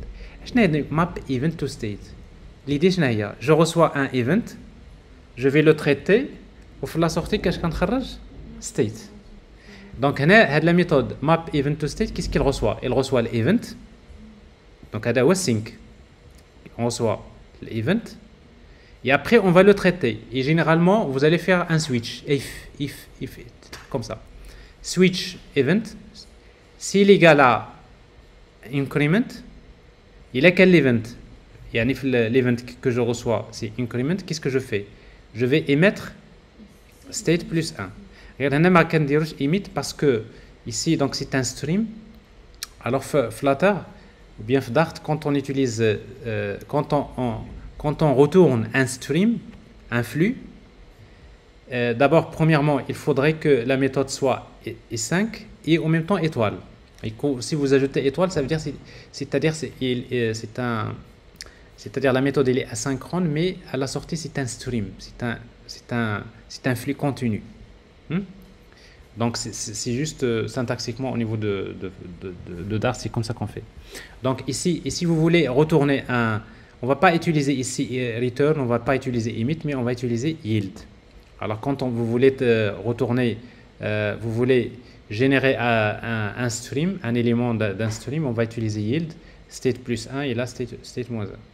map event to state. L'idée c'est je reçois un event, je vais le traiter, au la sortie qu'est-ce qu'on خرج state. Donc هنا la méthode map event to state qu'est-ce qu'il reçoit? Il reçoit l'event. Donc هذا هو sync. On reçoit l'event et après on va le traiter. Et généralement vous allez faire un switch if if if comme ça. Switch event s'il est égal à increment, il a quel event? Yani l'event que je reçois c'est increment, qu'est-ce que je fais? Je vais émettre state plus un. Regarde, on a emit parce que ici donc c'est un stream. Alors Flutter ou bien Dart, quand on utilise euh, quand on, on quand on retourne un stream, un flux, euh, d'abord premièrement il faudrait que la méthode soit e cinq et en même temps étoile. Et si vous ajoutez étoile, ça veut dire c'est-à-dire c'est c'est un c'est-à-dire la méthode elle est asynchrone, mais à la sortie c'est un stream, c'est un c'est un c'est un flux continu. Hmm? Donc c'est juste euh, syntaxiquement au niveau de, de, de, de, de Dart, c'est comme ça qu'on fait. Donc ici, ici vous voulez retourner un, on va pas utiliser ici return, on va pas utiliser emit, mais on va utiliser yield. Alors quand on, vous voulez euh, retourner, euh, vous voulez générer un, un, un stream, un élément d'un stream, on va utiliser yield, state plus un et là state, state moins un.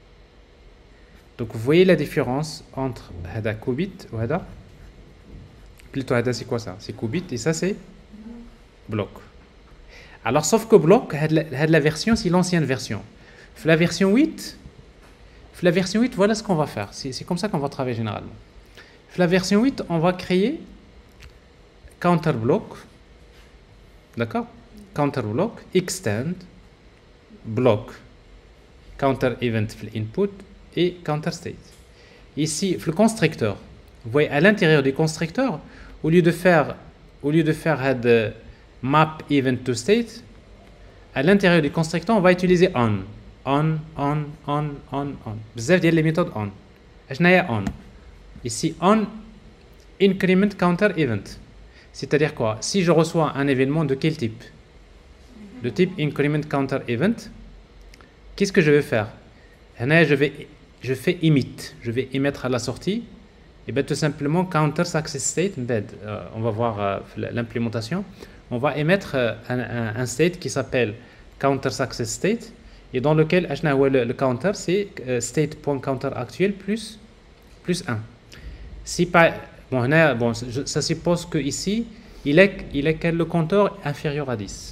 Donc vous voyez la différence entre hada qubit ou hada. Plutôt hada c'est quoi ça? C'est qubit et ça c'est bloc. Alors sauf que bloc, hada la version c'est l'ancienne version. La version huit, la version huit, voilà ce qu'on va faire. C'est comme ça qu'on va travailler généralement. La version huit, on va créer counter block. D'accord? Counter block, extend, block, counter event input et counter state. Ici, le constructeur, vous voyez à l'intérieur du constructeur, au lieu de faire au lieu de faire head map event to state, à l'intérieur du constructeur, on va utiliser on. On, on, on, on, on. Bzaf ديال les méthodes on. Ashna ya on. Ici on increment counter event. C'est-à-dire quoi? Si je reçois un événement de quel type? De type increment counter event, qu'est-ce que je vais faire? Je vais je fais emit, je vais émettre à la sortie. Et bien tout simplement counter success state, euh, on va voir euh, l'implémentation. On va émettre euh, un, un, un state qui s'appelle counter success state et dans lequel le, le counter c'est euh, state.counter actuel plus plus un. Si pas bon, bon je, ça suppose que ici il est il est que le compteur inférieur à dix.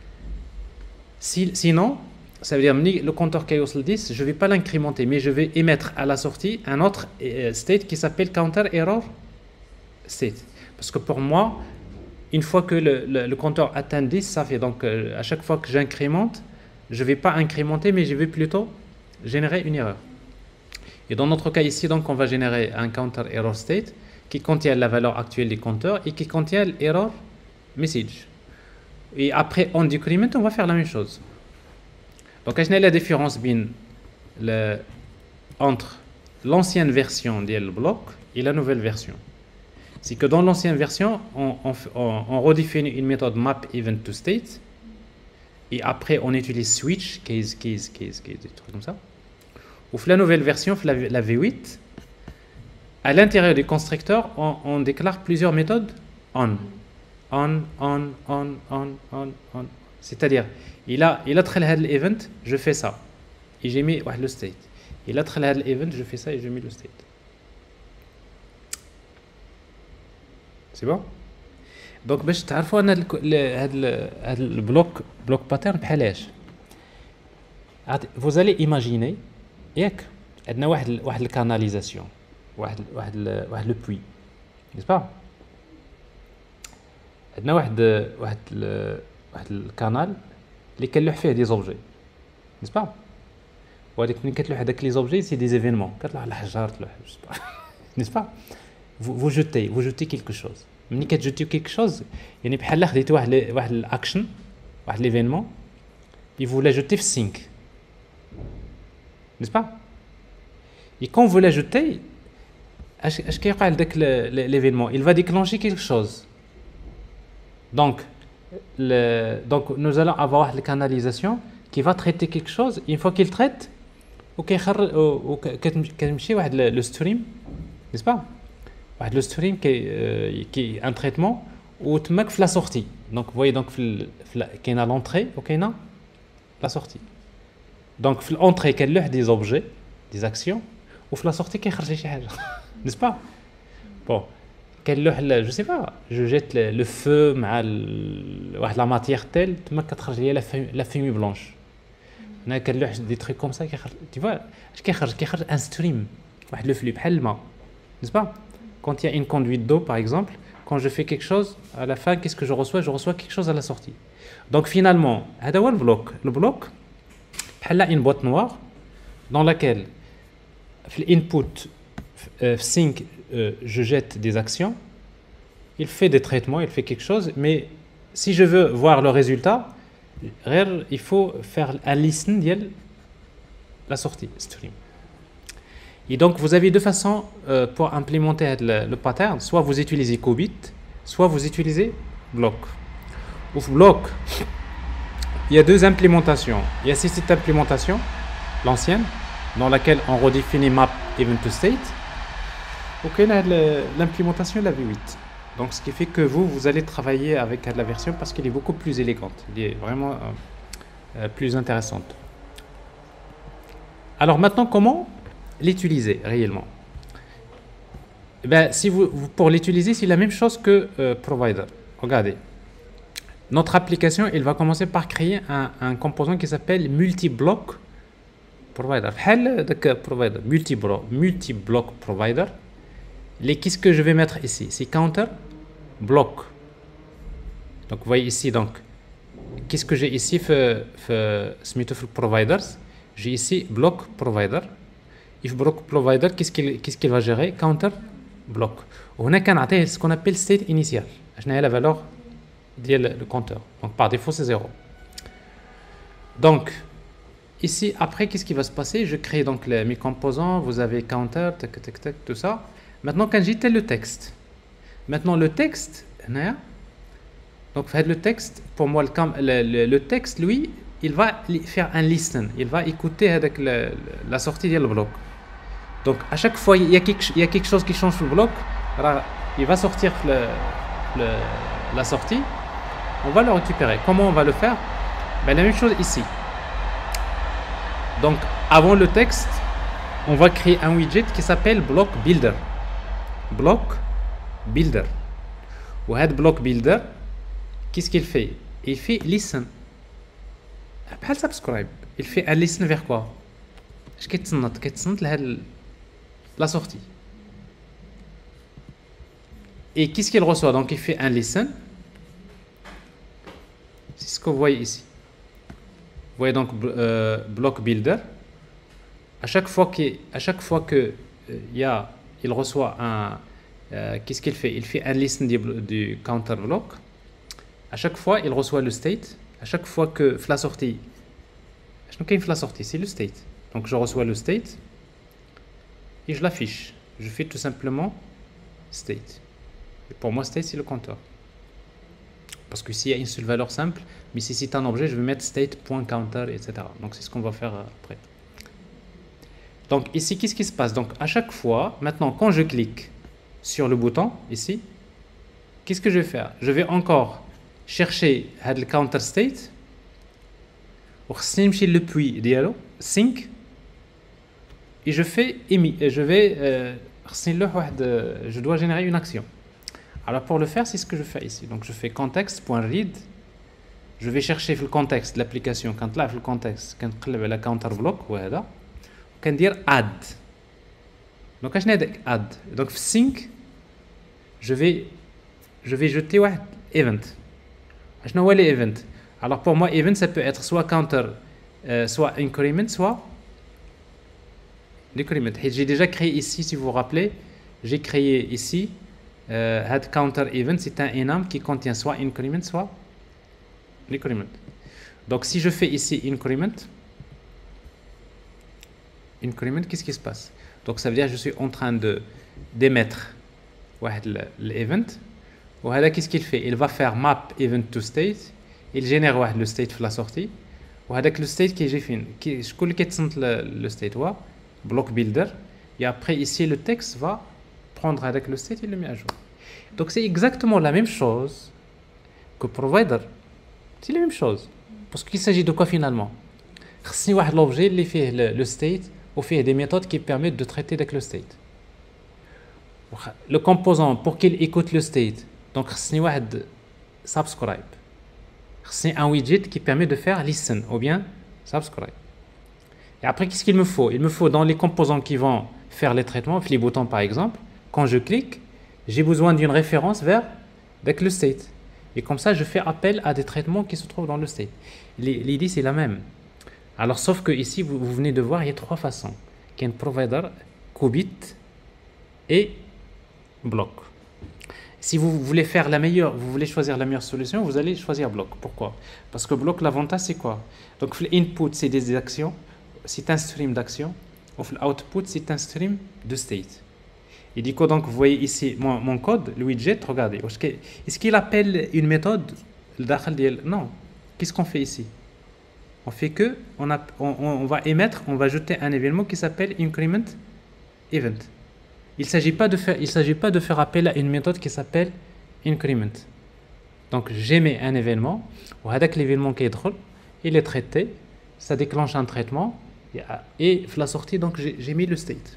Si, sinon ça veut dire le compteur qui est dix, je ne vais pas l'incrémenter, mais je vais émettre à la sortie un autre euh, state qui s'appelle counter error state. Parce que pour moi, une fois que le, le, le compteur atteint dix, ça fait donc euh, à chaque fois que j'incrémente, je ne vais pas incrémenter, mais je vais plutôt générer une erreur. Et dans notre cas ici, donc, on va générer un counter error state qui contient la valeur actuelle des compteurs et qui contient l'error message. Et après, on decrement, on va faire la même chose. Donc, quelle est la différence bien le, entre l'ancienne version du bloc et la nouvelle version? C'est que dans l'ancienne version, on, on, on, on redéfinit une méthode map event to state et après on utilise switch, case, case, case, case, des trucs comme ça. Ou la nouvelle version, la, la V huit, à l'intérieur du constructeur, on, on déclare plusieurs méthodes on. On, on, on, on, on, on. C'est-à-dire, il a il a traité l'event, je fais ça et j'ai mis le state. Il a traité l'event, je fais ça et j'ai mis le state. C'est bon? Donc باش تعرفوا ان هذا هذا البلوك بلوك باترن بحال اش. Vous allez imaginer ياك عندنا واحد واحد الكاناليزاسيون واحد واحد واحد لو بوي n'est pas عندنا واحد واحد واحد الكانال اللي كنلوح فيه دي زوبجي n'est pas وهذيك ملي كتلوح هذاك لي زوبجي سي دي زيفينمون كتلوح على الحجار تلوح n'est pas vous vous jetez vous jetez quelque chose ملي كتجوتيو quelque chose يعني بحال خديتي واحد واحد الاكشن واحد ليفينمون et vous l'ajoutez في sync n'est-ce pas et quand vous l'ajoutez اش اش كيوقع لذاك l'événement il va déclencher quelque chose donc le, donc nous allons avoir la canalisation qui va traiter quelque chose. Une fois qu'il traite, وكيخرج وكتمشي واحد le stream, n'est-ce pas? واحد le stream qui qui un traitement ou تماك في la sortie. Donc vous voyez donc في كاينه l'entrée وكاينه la sortie. Donc في l'entrée كنلوح des objets, des actions, ou في la sortie كيخرج شي حاجه. N'est-ce pas? Bon, كنلوح je sais pas, je jette le, le feu مع واحد la matière telle تما كتخرج لي la fumée blanche. هنا كنلوح des trucs comme ça كيخرج, tu vois, اش كيخرج كيخرج un stream, واحد le flux بحال الماء. N'est-ce pas? Quand il y a une conduite d'eau par exemple, quand je fais quelque chose, à la fin, qu'est-ce que je reçois? Je reçois quelque chose à la sortie. Donc finalement, هذا هو le bloc. Le bloc, بحال une boîte noire dans laquelle في l'input sync je jette des actions, il fait des traitements, il fait quelque chose, mais si je veux voir le résultat, il faut faire un listen de la sortie stream. Et donc vous avez deux façons euh, pour implémenter le, le pattern, soit vous utilisez Qubit, soit vous utilisez bloc. Au bloc, il y a deux implémentations. Il y a cette implémentation, l'ancienne, dans laquelle on redéfinit map event to state. Ok, l'implémentation la V huit. Donc ce qui fait que vous, vous allez travailler avec la version parce qu'elle est beaucoup plus élégante. Elle est vraiment euh, euh, plus intéressante. Alors maintenant, comment l'utiliser réellement? Eh ben, si vous, vous pour l'utiliser, c'est la même chose que euh, provider. Regardez. Notre application, elle va commencer par créer un, un composant qui s'appelle multi-block provider. provider. Multi-block multi-block provider. Les qu'est-ce que je vais mettre ici? C'est counter block. Donc vous voyez ici, donc qu'est-ce que j'ai ici für, für providers? J'ai ici block provider. If block provider, qu'est-ce qu'il qu'est-ce qu'il va gérer? Counter block. وهنا كنعطيه ce qu'on appelle state initial. شنو هي la valeur ديال le compteur. Donc par défaut c'est zéro. Donc ici après qu'est-ce qui va se passer? Je crée donc les, mes composants, vous avez counter, tac tac tac, tout ça. Maintenant quand j'ai tel le texte. Maintenant le texte, donc faites le texte, pour moi le, le, le, le texte lui, il va faire un listen, il va écouter avec le, la sortie du bloc. Donc à chaque fois il y a quelque, il y a quelque chose qui change sur le bloc, alors, il va sortir le, le, la sortie, on va le récupérer. Comment on va le faire? Ben, la même chose ici. Donc avant le texte, on va créer un widget qui s'appelle block builder. Block builder. Ou head block builder, qu'est-ce qu'il fait? Il fait listen. بحال subscribe. Il fait un listen vers quoi? اش كيتصنت كيتصنت لهاد la sortie. Et qu'est-ce qu'il reçoit? Donc il fait un listen. C'est ce que vous voyez ici. Vous voyez donc euh, block builder. À chaque fois que à chaque fois que euh, il y a il reçoit un euh, qu'est-ce qu'il fait? Il fait un listen du, du counter block. À chaque fois il reçoit le state. À chaque fois que la sortie, je la sortie, c'est le state. Donc je reçois le state et je l'affiche. Je fais tout simplement state. Et pour moi, state c'est le compteur. Parce que s'il y a une seule valeur simple, mais si c'est un objet, je vais mettre state.counter, et cetera. Donc c'est ce qu'on va faire après. Donc ici, qu'est-ce qui se passe? Donc à chaque fois, maintenant, quand je clique sur le bouton ici, qu'est-ce que je vais faire? Je vais encore chercher le counter state وخصني نمشي le puits ديالو sync et je fais émis et je vais euh, je dois générer une action. Alors pour le faire, c'est ce que je fais ici. Donc je fais context.read, je vais chercher le contexte de l'application. Quand là le contexte كنقلب على counter block وهذا وكندير add. Donc اشنو هذاك add? Donc في sync je vais je vais jeter واحد event. شنو هو les events? Alors pour moi event ça peut être soit counter euh, soit increment soit decrement. J'ai déjà créé ici, si vous vous rappelez, j'ai créé ici euh, add counter event, c'est un enum qui contient soit increment soit decrement. Donc si je fais ici increment increment, qu'est-ce qui se passe? Donc ça veut dire que je suis en train de d'émettre l'event. Voilà, qu'est-ce qu'il fait? Il va faire map event to state. Il génère le state de la sortie. وهذاك le state qui est فين qui شكون اللي كيتصنت le state هو block builder et après ici le texte va prendre avec le state et le met à jour. Donc c'est exactement la même chose que provider. C'est la même chose parce qu'il s'agit de quoi finalement? خصني واحد l'objet اللي فيه le state وفيه des méthodes qui permettent de traiter avec le state. Le composant pour qu'il écoute le state donc خصني واحد subscribe. C'est un widget qui permet de faire listen ou bien subscribe. Et après, qu'est-ce qu'il me faut? Il me faut dans les composants qui vont faire les traitements, les boutons par exemple, quand je clique, j'ai besoin d'une référence vers avec le state. Et comme ça, je fais appel à des traitements qui se trouvent dans le state. L'idée, c'est la même. Alors, sauf que ici, vous, vous venez de voir, il y a trois façons. Il y a un provider, qubit et bloc. Si vous voulez faire la meilleure, vous voulez choisir la meilleure solution, vous allez choisir bloc. Pourquoi? Parce que bloc, l'avantage, c'est quoi? Donc, l'input, c'est des actions, c'est un stream d'actions. L'output, c'est un stream de state. Et du coup, donc, vous voyez ici mon, mon code, le widget, regardez. Est-ce qu'il appelle une méthode? Non. Qu'est-ce qu'on fait ici? On fait que, on, a, on, on va émettre, on va ajouter un événement qui s'appelle increment event. Il ne s'agit pas de faire, il s'agit pas de faire appel à une méthode qui s'appelle increment. Donc j'émets un événement, ou avec l'événement qui est drôle, il est traité, ça déclenche un traitement, et, et la sortie donc j'ai mis le state.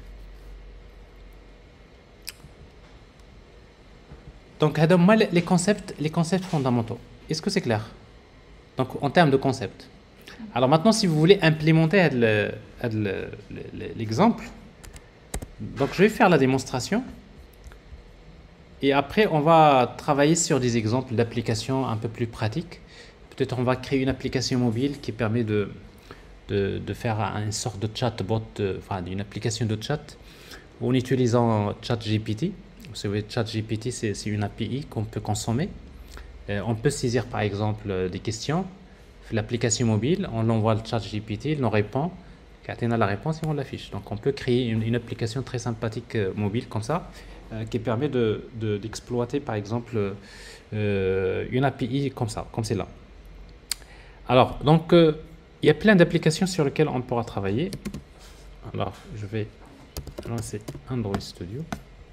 Donc les concepts, les concepts fondamentaux. Est-ce que c'est clair? Donc en termes de concepts. Alors maintenant, si vous voulez implémenter l'exemple. Donc je vais faire la démonstration et après on va travailler sur des exemples d'applications un peu plus pratiques. Peut-être on va créer une application mobile qui permet de, de, de faire une sorte de chatbot, de, enfin une application de chat en utilisant ChatGPT. Vous savez, ChatGPT c'est une A P I qu'on peut consommer. Euh, on peut saisir par exemple des questions. L'application mobile, on l'envoie le ChatGPT, il nous répond. Quand on a la réponse et on l'affiche. Donc on peut créer une, une application très sympathique euh, mobile comme ça, euh, qui permet de, de, d'exploiter par exemple euh, une A P I comme ça, comme c'est là. Alors, donc euh, il y a plein d'applications sur lesquelles on pourra travailler. Alors, je vais lancer Android Studio.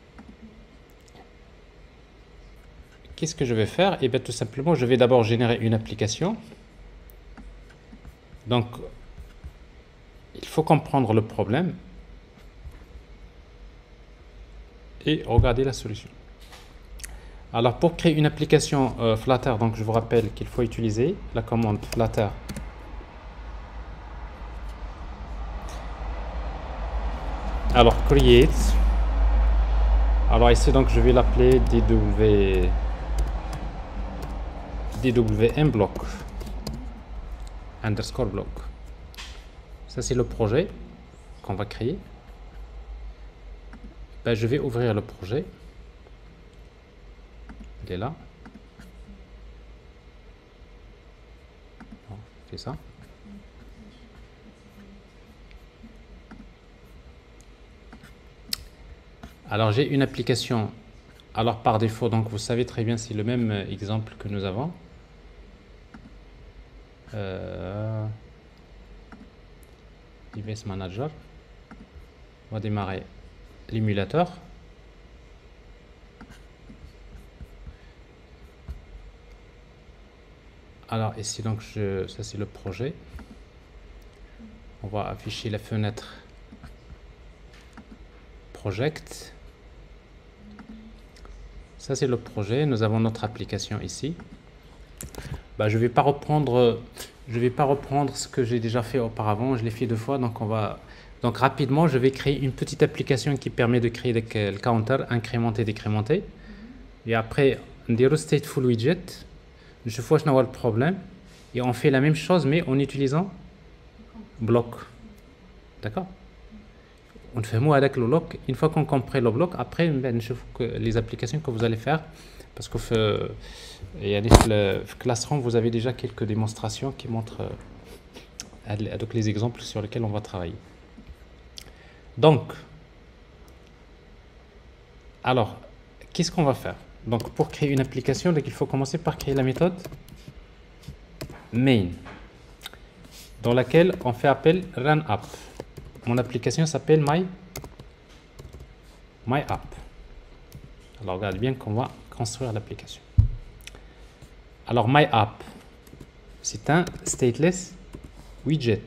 Qu'est-ce que je vais faire? Eh bien, tout simplement, je vais d'abord générer une application. Donc, il faut comprendre le problème et regarder la solution. Alors, pour créer une application euh, Flutter, donc je vous rappelle qu'il faut utiliser la commande Flutter. Alors, create. Alors ici, donc, je vais l'appeler D W D W M block underscore block. Ça, c'est le projet qu'on va créer. Ben, je vais ouvrir le projet. Il est là. C'est ça. Alors, j'ai une application. Alors, par défaut, donc vous savez très bien, c'est le même exemple que nous avons. Euh, Device Manager. On va démarrer l'émulateur. Alors ici, donc, je, ça c'est le projet. On va afficher la fenêtre Project. Ça c'est le projet. Nous avons notre application ici. Bah, je vais pas reprendre, je vais pas reprendre ce que j'ai déjà fait auparavant. Je l'ai fait deux fois, donc on va, donc rapidement, je vais créer une petite application qui permet de créer des, le counter, incrémenter, décrémenter. Et après, on dit stateful widget. Je vois le problème et on fait la même chose mais en utilisant bloc. D'accord? On fait moi avec le bloc. Une fois qu'on comprend le bloc, après ben, je que les applications que vous allez faire, parce que euh, il y a le Classroom, vous avez déjà quelques démonstrations qui montrent euh, donc les exemples sur lesquels on va travailler. Donc, alors, qu'est-ce qu'on va faire? Donc, pour créer une application, donc, il faut commencer par créer la méthode main. dans laquelle on fait appel run app. Mon application s'appelle my my app. Alors regarde bien qu'on va construire l'application. Alors my app, c'est un stateless widget.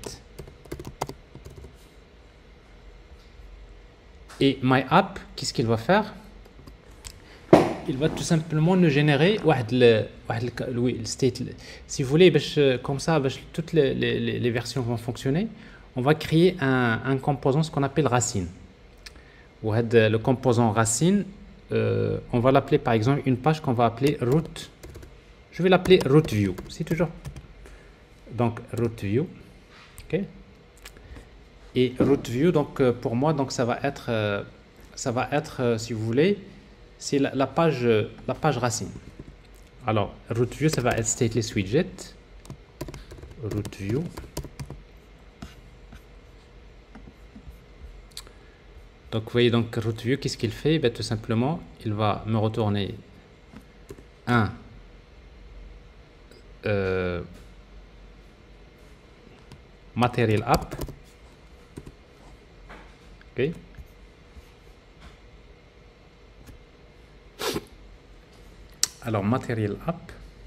Et my app, qu'est-ce qu'il va faire? Il va tout simplement nous générer le, le, oui, le state. Si vous voulez, comme ça, toutes les, les, les versions vont fonctionner. On va créer un, un composant, ce qu'on appelle racine. Le composant racine, euh, on va l'appeler par exemple une page qu'on va appeler route. Je vais l'appeler route view. C'est toujours. Donc route view. Ok. Et route view, donc pour moi, donc ça va être, euh, ça va être, euh, si vous voulez. C'est la, la, page, la page racine. Alors, route view, ça va être stateless widget. Route view. Donc, vous voyez, donc, route view, qu'est-ce qu'il fait? Ben, tout simplement, il va me retourner un euh, material app. OK. Alors, Material App.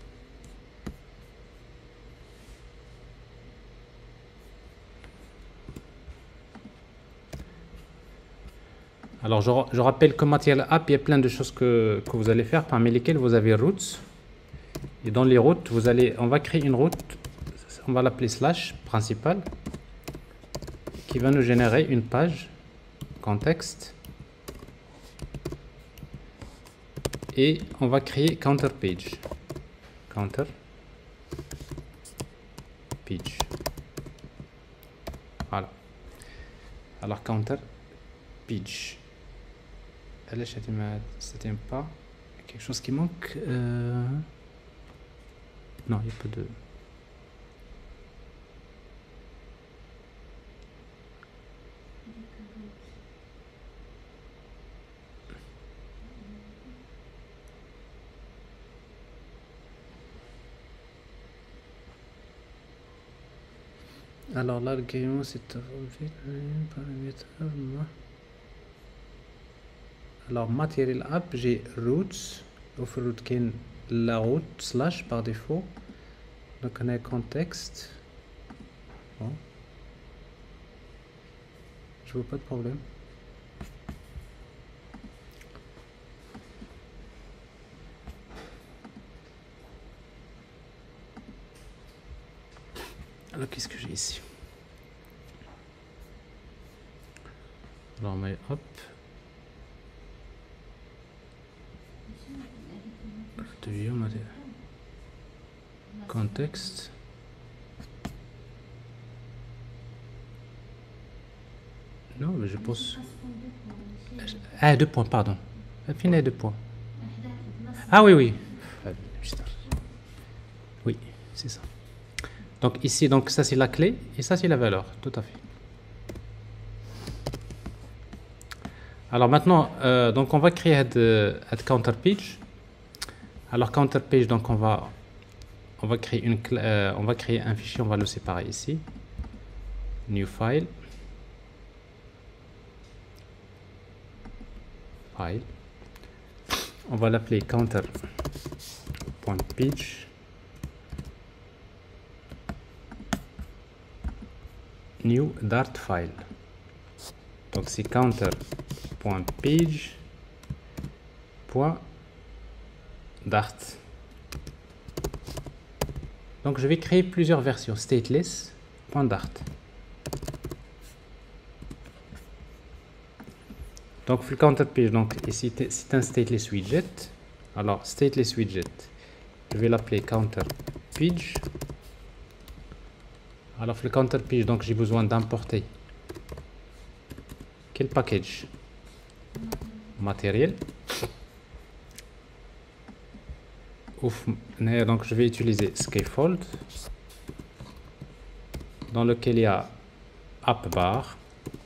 Alors, je, je rappelle que Material App, il y a plein de choses que, que vous allez faire, parmi lesquelles vous avez routes. Et dans les routes, vous allez, on va créer une route, on va l'appeler slash principal, qui va nous générer une page contexte. Et on va créer counter page. Counter page. Voilà. Alors counter page. Elle c'était pas quelque chose qui manque. Euh... Non, il n'y a pas de. Alors là, le game, c'est paramètre. Alors, Material App, j'ai routes. Offre route qui est la route slash par défaut. Donc, on a contexte. Bon. Je vois pas de problème. Alors, qu'est-ce que j'ai ici? Alors, my hop. Contexte. Non, mais je pense. Ah, deux points, pardon. Affiné deux points. Ah oui, oui. Oui, c'est ça. Donc ici, donc ça c'est la clé et ça c'est la valeur, tout à fait. Alors maintenant, euh, donc on va créer de counter page. Alors counter page, donc on va on va créer une euh, on va créer un fichier, on va le séparer ici. New file. File. On va l'appeler counter.page. New dart file. Donc c'est counter.page.dart. Donc je vais créer plusieurs versions stateless.dart. Donc le counter page, donc ici c'est un stateless widget. Alors stateless widget, je vais l'appeler counter page. Alors le counter page, donc j'ai besoin d'importer quel package? Matériel. Ouf, donc je vais utiliser scaffold dans lequel il y a appbar,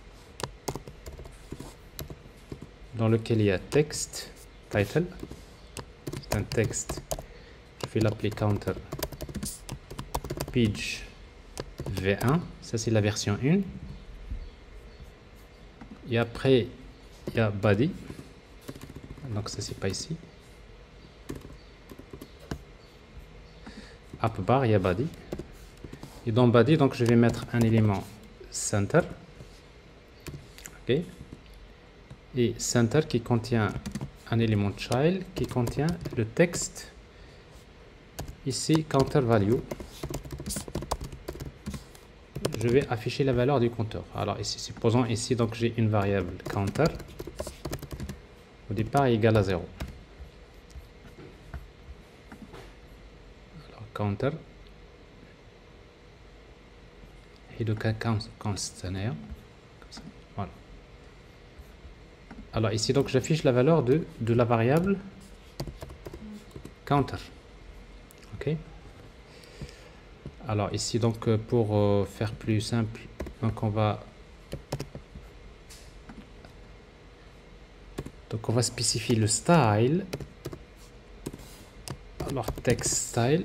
dans lequel il y a texte, title, c'est un texte, je vais l'appeler counter page V un, ça c'est la version un. Et après, il y a body. Donc ça c'est pas ici. Up bar, il y a body. Et dans body, donc je vais mettre un élément center. Ok. Et center qui contient un élément child qui contient le texte. Ici, counter value. Je vais afficher la valeur du compteur. Alors ici, supposons ici, donc j'ai une variable counter. Au départ, est égale à zéro. Alors counter. Et le cas constainer. Voilà. Alors ici, donc j'affiche la valeur de, de la variable counter. Ok. Alors ici, donc pour euh, faire plus simple, donc on va donc on va spécifier le style. Alors text style.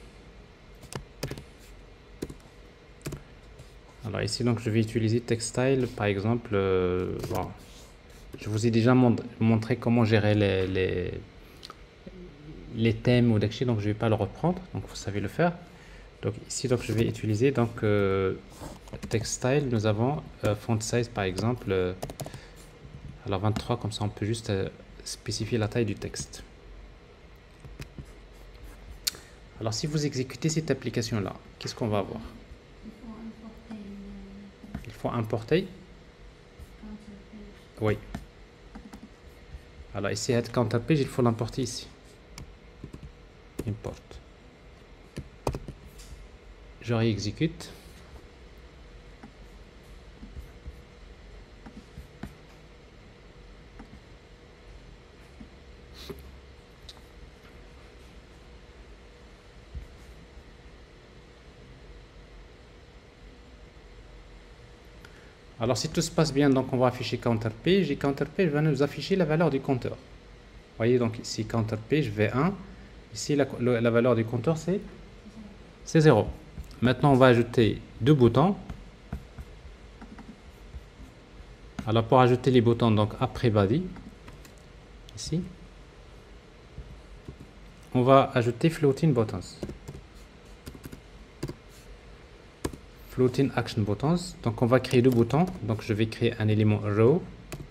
Alors ici, donc je vais utiliser text style, par exemple. Euh, bon, je vous ai déjà mon montré comment gérer les les, les thèmes ou Audacity, donc je vais pas le reprendre. Donc vous savez le faire. Donc ici, donc je vais utiliser donc euh, text style. Nous avons euh, font size par exemple. Euh, alors vingt-trois, comme ça on peut juste euh, spécifier la taille du texte. Alors si vous exécutez cette application là, qu'est-ce qu'on va avoir? Il faut importer. Oui. Alors ici, add counter page, il faut l'importer ici. Import. Je réexécute. Alors si tout se passe bien, donc on va afficher counter page et counter page va nous afficher la valeur du compteur. Vous voyez, donc ici counter page V un, ici la, la valeur du compteur c'est c'est zéro. Maintenant on va ajouter deux boutons. Alors pour ajouter les boutons, donc après body, ici, on va ajouter floating buttons. Floating action buttons. Donc on va créer deux boutons. Donc je vais créer un élément row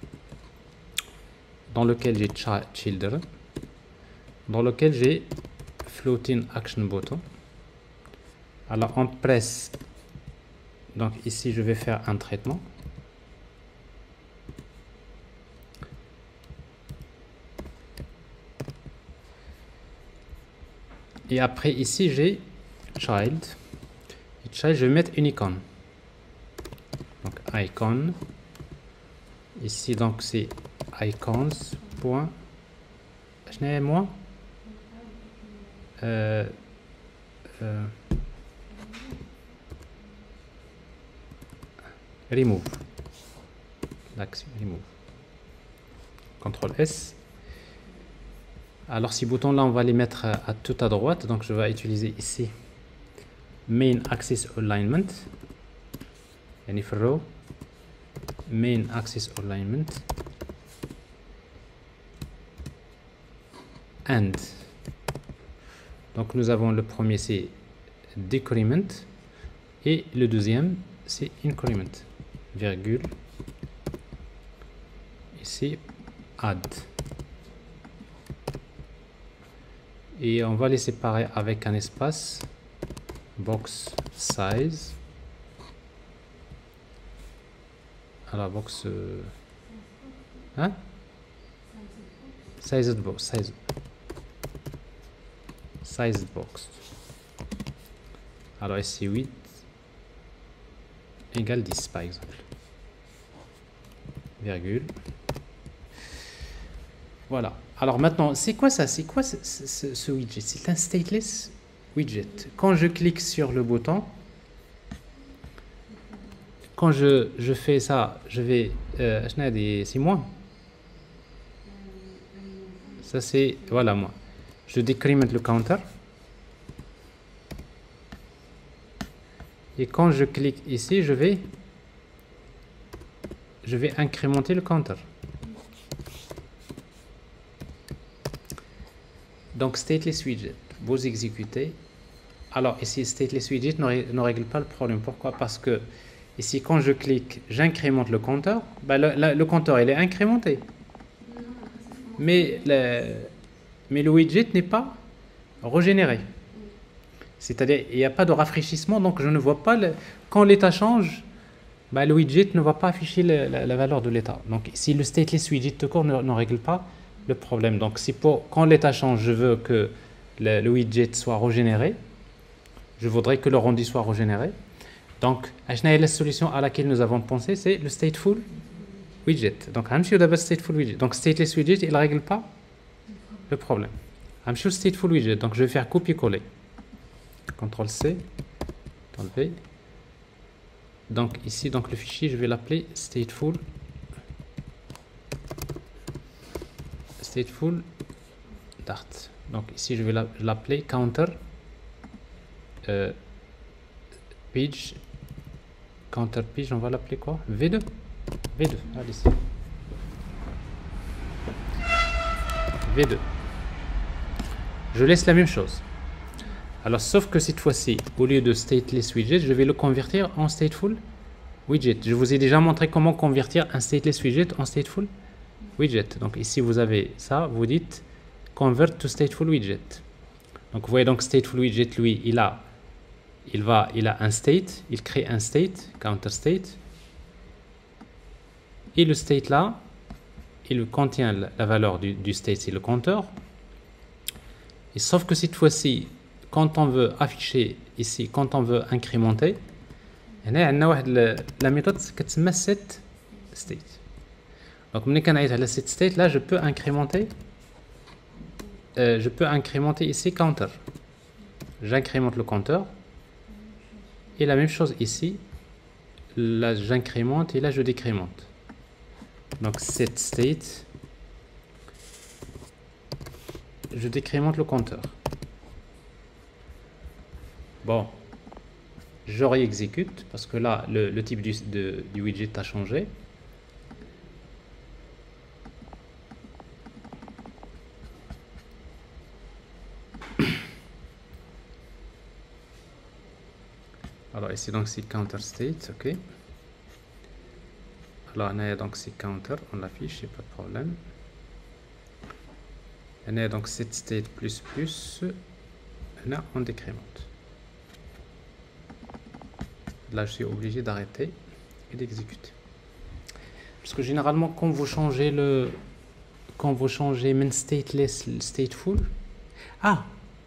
dans lequel j'ai children, dans lequel j'ai floating action button. Alors on presse. Donc ici je vais faire un traitement. Et après ici j'ai child. Et child, je vais mettre une icône. Donc icon. Ici donc c'est icons. Point. Je n'ai moi. Euh, euh, remove. L'action remove. contrôle S. Alors ces boutons là on va les mettre à, à tout à droite, donc je vais utiliser ici main axis alignment, yani في row main axis alignment and. Donc nous avons le premier c'est decrement et le deuxième c'est increment, virgule, ici add. Et on va les séparer avec un espace box size. Alors box euh, hein sized box size sized box. Alors ici huit égale dix par exemple, virgule. Voilà. Alors maintenant, c'est quoi ça? C'est quoi ce, ce, ce widget? C'est un stateless widget. Quand je clique sur le bouton, quand je, je fais ça, je vais... Euh, c'est moi. Ça c'est... Voilà moi. Je décrémente le counter. Et quand je clique ici, je vais, je vais incrémenter le counter. Donc, stateless widget, vous exécutez. Alors, ici, stateless widget ne, ne règle pas le problème. Pourquoi? Parce que ici, quand je clique, j'incrémente le compteur. Ben, le, le, le compteur, il est incrémenté. Mais le, mais le widget n'est pas régénéré. C'est-à-dire, il n'y a pas de rafraîchissement, donc je ne vois pas, le, quand l'état change, ben, le widget ne va pas afficher le, la, la valeur de l'état. Donc, si le stateless widget de cours ne, ne règle pas le problème. Donc, si pour, quand l'état change, je veux que le, le widget soit régénéré, je voudrais que le rendu soit régénéré. Donc, la solution à laquelle nous avons pensé, c'est le stateful widget. Donc, le stateful widget. Donc, stateless widget, il ne règle pas le problème. Le stateful widget. Donc, je vais faire copier-coller. contrôle C, enlever. Donc, ici, donc, le fichier, je vais l'appeler stateful. Stateful Dart. Donc, ici, je vais l'appeler counter. Euh, page. Counter page, on va l'appeler quoi? V deux. V deux, allez ici. V deux. Je laisse la même chose. Alors, sauf que cette fois-ci, au lieu de stateless widget, je vais le convertir en stateful widget. Je vous ai déjà montré comment convertir un stateless widget en stateful widget. Donc, ici, vous avez ça, vous dites convert to stateful widget. Donc, vous voyez, donc, stateful widget, lui, il a, il va, il a un state, il crée un state, counter state. Et le state là, il contient la, la valeur du, du state, c'est le compteur. Et sauf que cette fois-ci, quand on veut afficher ici, quand on veut incrémenter, la méthode qui set state. Donc, quand on a cette state là, je peux incrémenter, euh, je peux incrémenter ici counter. J'incrémente le compteur. Et la même chose ici, là j'incrémente et là je décrémente. Donc, set state, je décrémente le compteur. Bon, je réexécute parce que là, le, le type du, de, du widget a changé. Alors ici, donc c'est counter state, ok. Alors on a donc c'est counter, on l'affiche, il n'y a pas de problème. On a donc set state plus plus, là on décrémente. Là, je suis obligé d'arrêter et d'exécuter. Parce que généralement, quand vous changez le, quand vous changez min stateless, stateful, ah,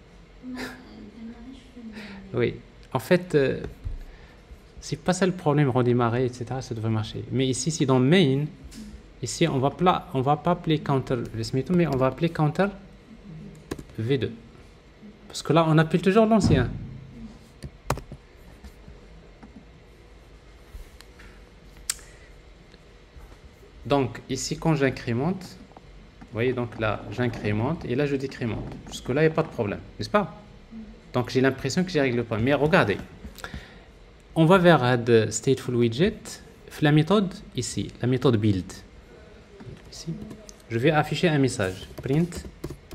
oui, en fait, euh, c'est pas ça le problème, redémarrer, et cetera. Ça devrait marcher. Mais ici, c'est dans main. Ici, on va pas, on va pas appeler counter mais on va appeler counter V deux. Parce que là, on appelle toujours l'ancien. Donc, ici, quand j'incrémente, vous voyez, donc là, j'incrémente et là, je décrémente. Parce que là, il n'y a pas de problème, n'est-ce pas? Donc, j'ai l'impression que je n'y règle pas. Mais regardez, on va vers le stateful widget, la méthode ici, la méthode build. Ici, je vais afficher un message, print.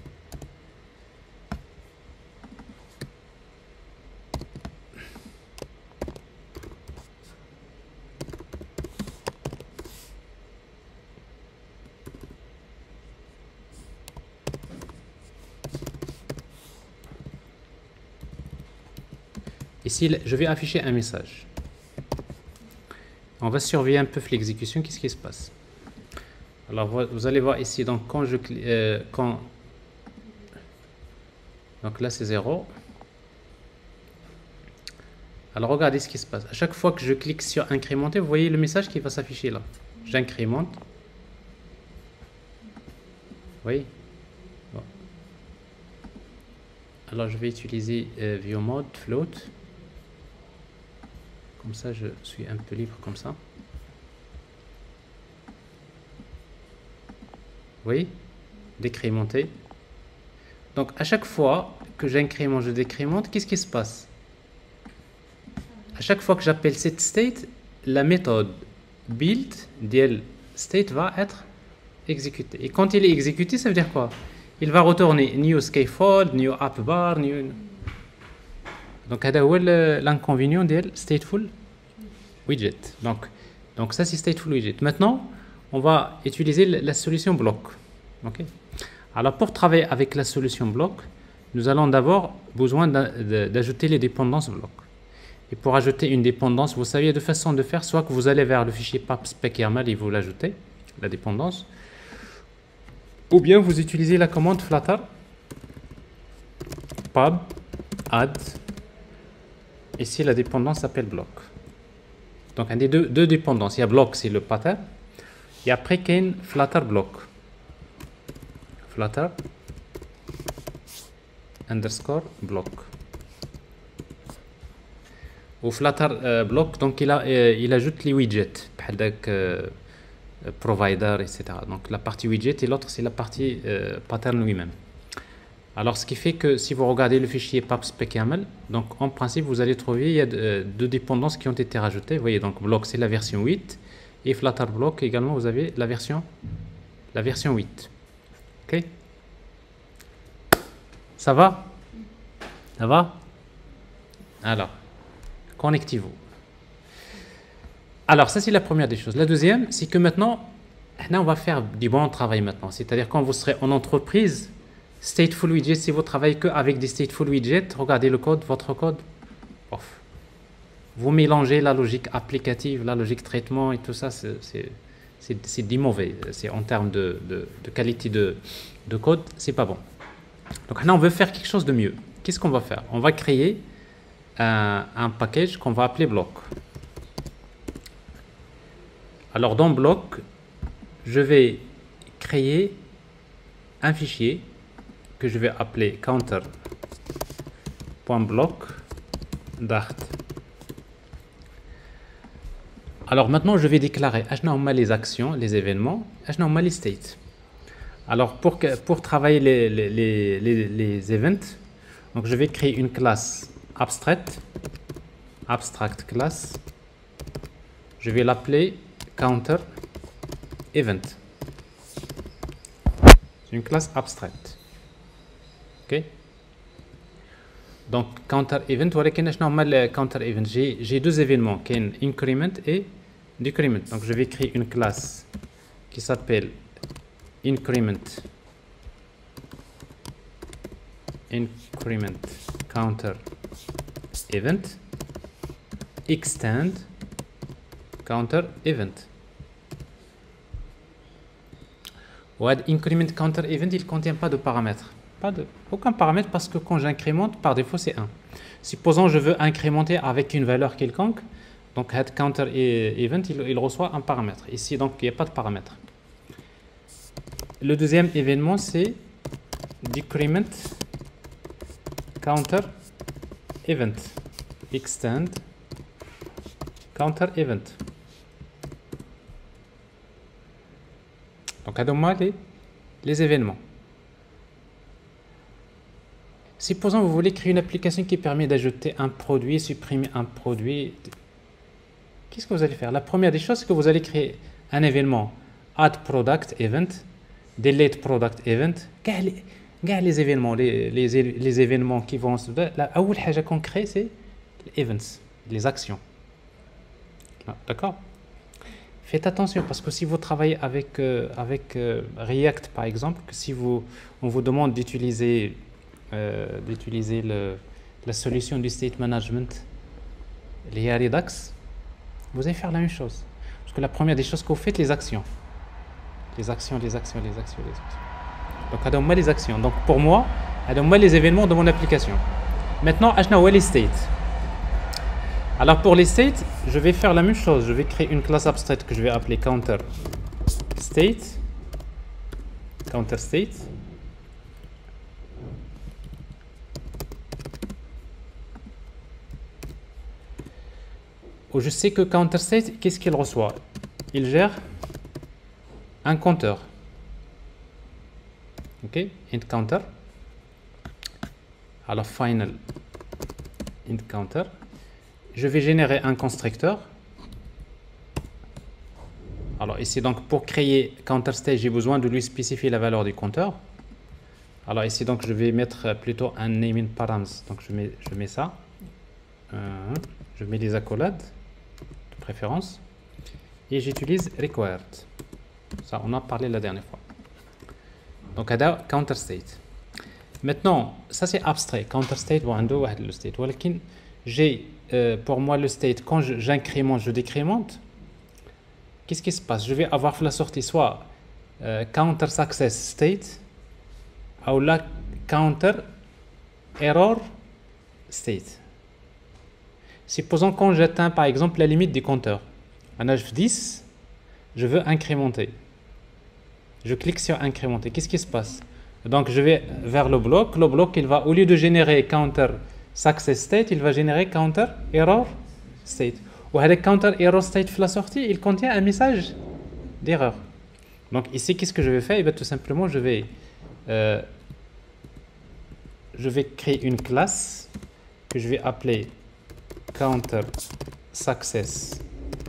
Ici, je vais afficher un message. On va surveiller un peu l'exécution. Qu'est-ce qui se passe? Alors, vous allez voir ici, donc quand je euh, quand donc là c'est zéro. Alors, regardez ce qui se passe. À chaque fois que je clique sur incrémenter, vous voyez le message qui va s'afficher là. J'incrémente. Vous voyez? Bon. Alors, je vais utiliser euh, view mode float. Comme ça, je suis un peu libre comme ça. Oui, décrémenter. Donc, à chaque fois que j'incrémente, je décrémente, qu'est-ce qui se passe? à chaque fois que j'appelle cette state, la méthode build ديال state va être exécutée. Et quand il est exécuté, ça veut dire quoi? Il va retourner new scaffold, new app bar, new. Donc هذا هو l'inconvénient ديال stateful widget. Donc donc ça c'est stateful widget. Maintenant, on va utiliser la solution bloc. OK? Alors pour travailler avec la solution bloc, nous allons d'abord besoin d'ajouter les dépendances bloc. Et pour ajouter une dépendance, vous savez, il y a deux façons de faire. Soit que vous allez vers le fichier pub spec YAML et vous l'ajoutez, la dépendance. Ou bien vous utilisez la commande flutter pub add. Ici, la dépendance s'appelle bloc. Donc, il y a deux, deux dépendances. Il y a bloc, c'est le pattern. Et après, il y a une flutter bloc. Flutter underscore bloc. Au Flutter euh, bloc, donc il, a, euh, il ajoute les widgets, euh, provider, et cetera. Donc la partie widget et l'autre c'est la partie euh, pattern lui-même. Alors ce qui fait que si vous regardez le fichier pubspec.yaml, donc en principe vous allez trouver il y a deux, deux dépendances qui ont été rajoutées. Vous voyez donc bloc c'est la version huit et Flutter bloc également vous avez la version la version huit. Ok? Ça va? Ça va? Alors. Connectez-vous. Alors, ça, c'est la première des choses. La deuxième, c'est que maintenant, on va faire du bon travail maintenant. C'est-à-dire, quand vous serez en entreprise, stateful widget, si vous travaillez qu'avec des stateful widgets, regardez le code, votre code, off. Vous mélangez la logique applicative, la logique traitement et tout ça, c'est du mauvais. C'est en termes de, de, de qualité de, de code, c'est pas bon. Donc, là, on veut faire quelque chose de mieux. Qu'est-ce qu'on va faire? On va créer Un, un package qu'on va appeler bloc. Alors dans bloc, je vais créer un fichier que je vais appeler counter.bloc dart. Alors maintenant, je vais déclarer les actions, les événements, les states. Alors pour, que, pour travailler les, les, les, les, les events, donc je vais créer une classe abstract, abstract class, je vais l'appeler counter event. C'est une classe abstract. Ok? Donc counter event, voilà qu'est normal counter event. J'ai deux événements, qui est increment et decrement. Donc je vais créer une classe qui s'appelle increment increment counter event extend counter event. Ouais, increment counter event, il ne contient pas de paramètres. Pas de, aucun paramètre parce que quand j'incrémente, par défaut, c'est un. Supposons je veux incrémenter avec une valeur quelconque, donc head counter event, il, il reçoit un paramètre. Ici, donc, il n'y a pas de paramètre. Le deuxième événement, c'est decrement counter event extend counter event. Donc, à les, les événements. Supposons que vous voulez créer une application qui permet d'ajouter un produit, supprimer un produit. Qu'est-ce que vous allez faire? La première des choses, c'est que vous allez créer un événement add product event, delete product event. Quels les événements, les, les, les événements qui vont se faire. La première chose qu'on crée, c'est les events, les actions. D'accord? Faites attention parce que si vous travaillez avec, euh, avec euh, React, par exemple, que si vous, on vous demande d'utiliser euh, d'utiliser la solution du state management, les Redux, vous allez faire la même chose. Parce que la première des choses que vous faites, les actions. Les actions, les actions, les actions, les actions. Donc, adonne-moi les actions. Donc, pour moi, adonne-moi les événements de mon application. Maintenant, ajna les states. Alors pour les states, je vais faire la même chose. Je vais créer une classe abstraite que je vais appeler counter state. Counter state. Où je sais que counter state, qu'est-ce qu'il reçoit? Il gère un compteur. Ok, int counter. Alors final int counter. je vais générer un constructeur. Alors ici, donc, pour créer CounterState, j'ai besoin de lui spécifier la valeur du compteur. Alors ici, donc, je vais mettre plutôt un naming params. Donc je mets, je mets ça. Euh, je mets les accolades de préférence. Et j'utilise required. Ça, on en a parlé la dernière fois. Donc, ada CounterState. Maintenant, ça c'est abstrait. CounterState, le state. J'ai euh, pour moi le state, quand j'incrémente, je, je décrémente. Qu'est-ce qui se passe? Je vais avoir la sortie soit euh, counter success state ou la counter error state. Supposons quand j'atteins par exemple la limite du compteur. En âge dix, je veux incrémenter. Je clique sur incrémenter. Qu'est-ce qui se passe? Donc je vais vers le bloc. Le bloc, il va, au lieu de générer counter success state, il va générer counter error state. Ou avec counter error state la sortie, il contient un message d'erreur. Donc ici, qu'est-ce que je vais faire? Et bien, tout simplement, je vais, euh, je vais créer une classe que je vais appeler counter success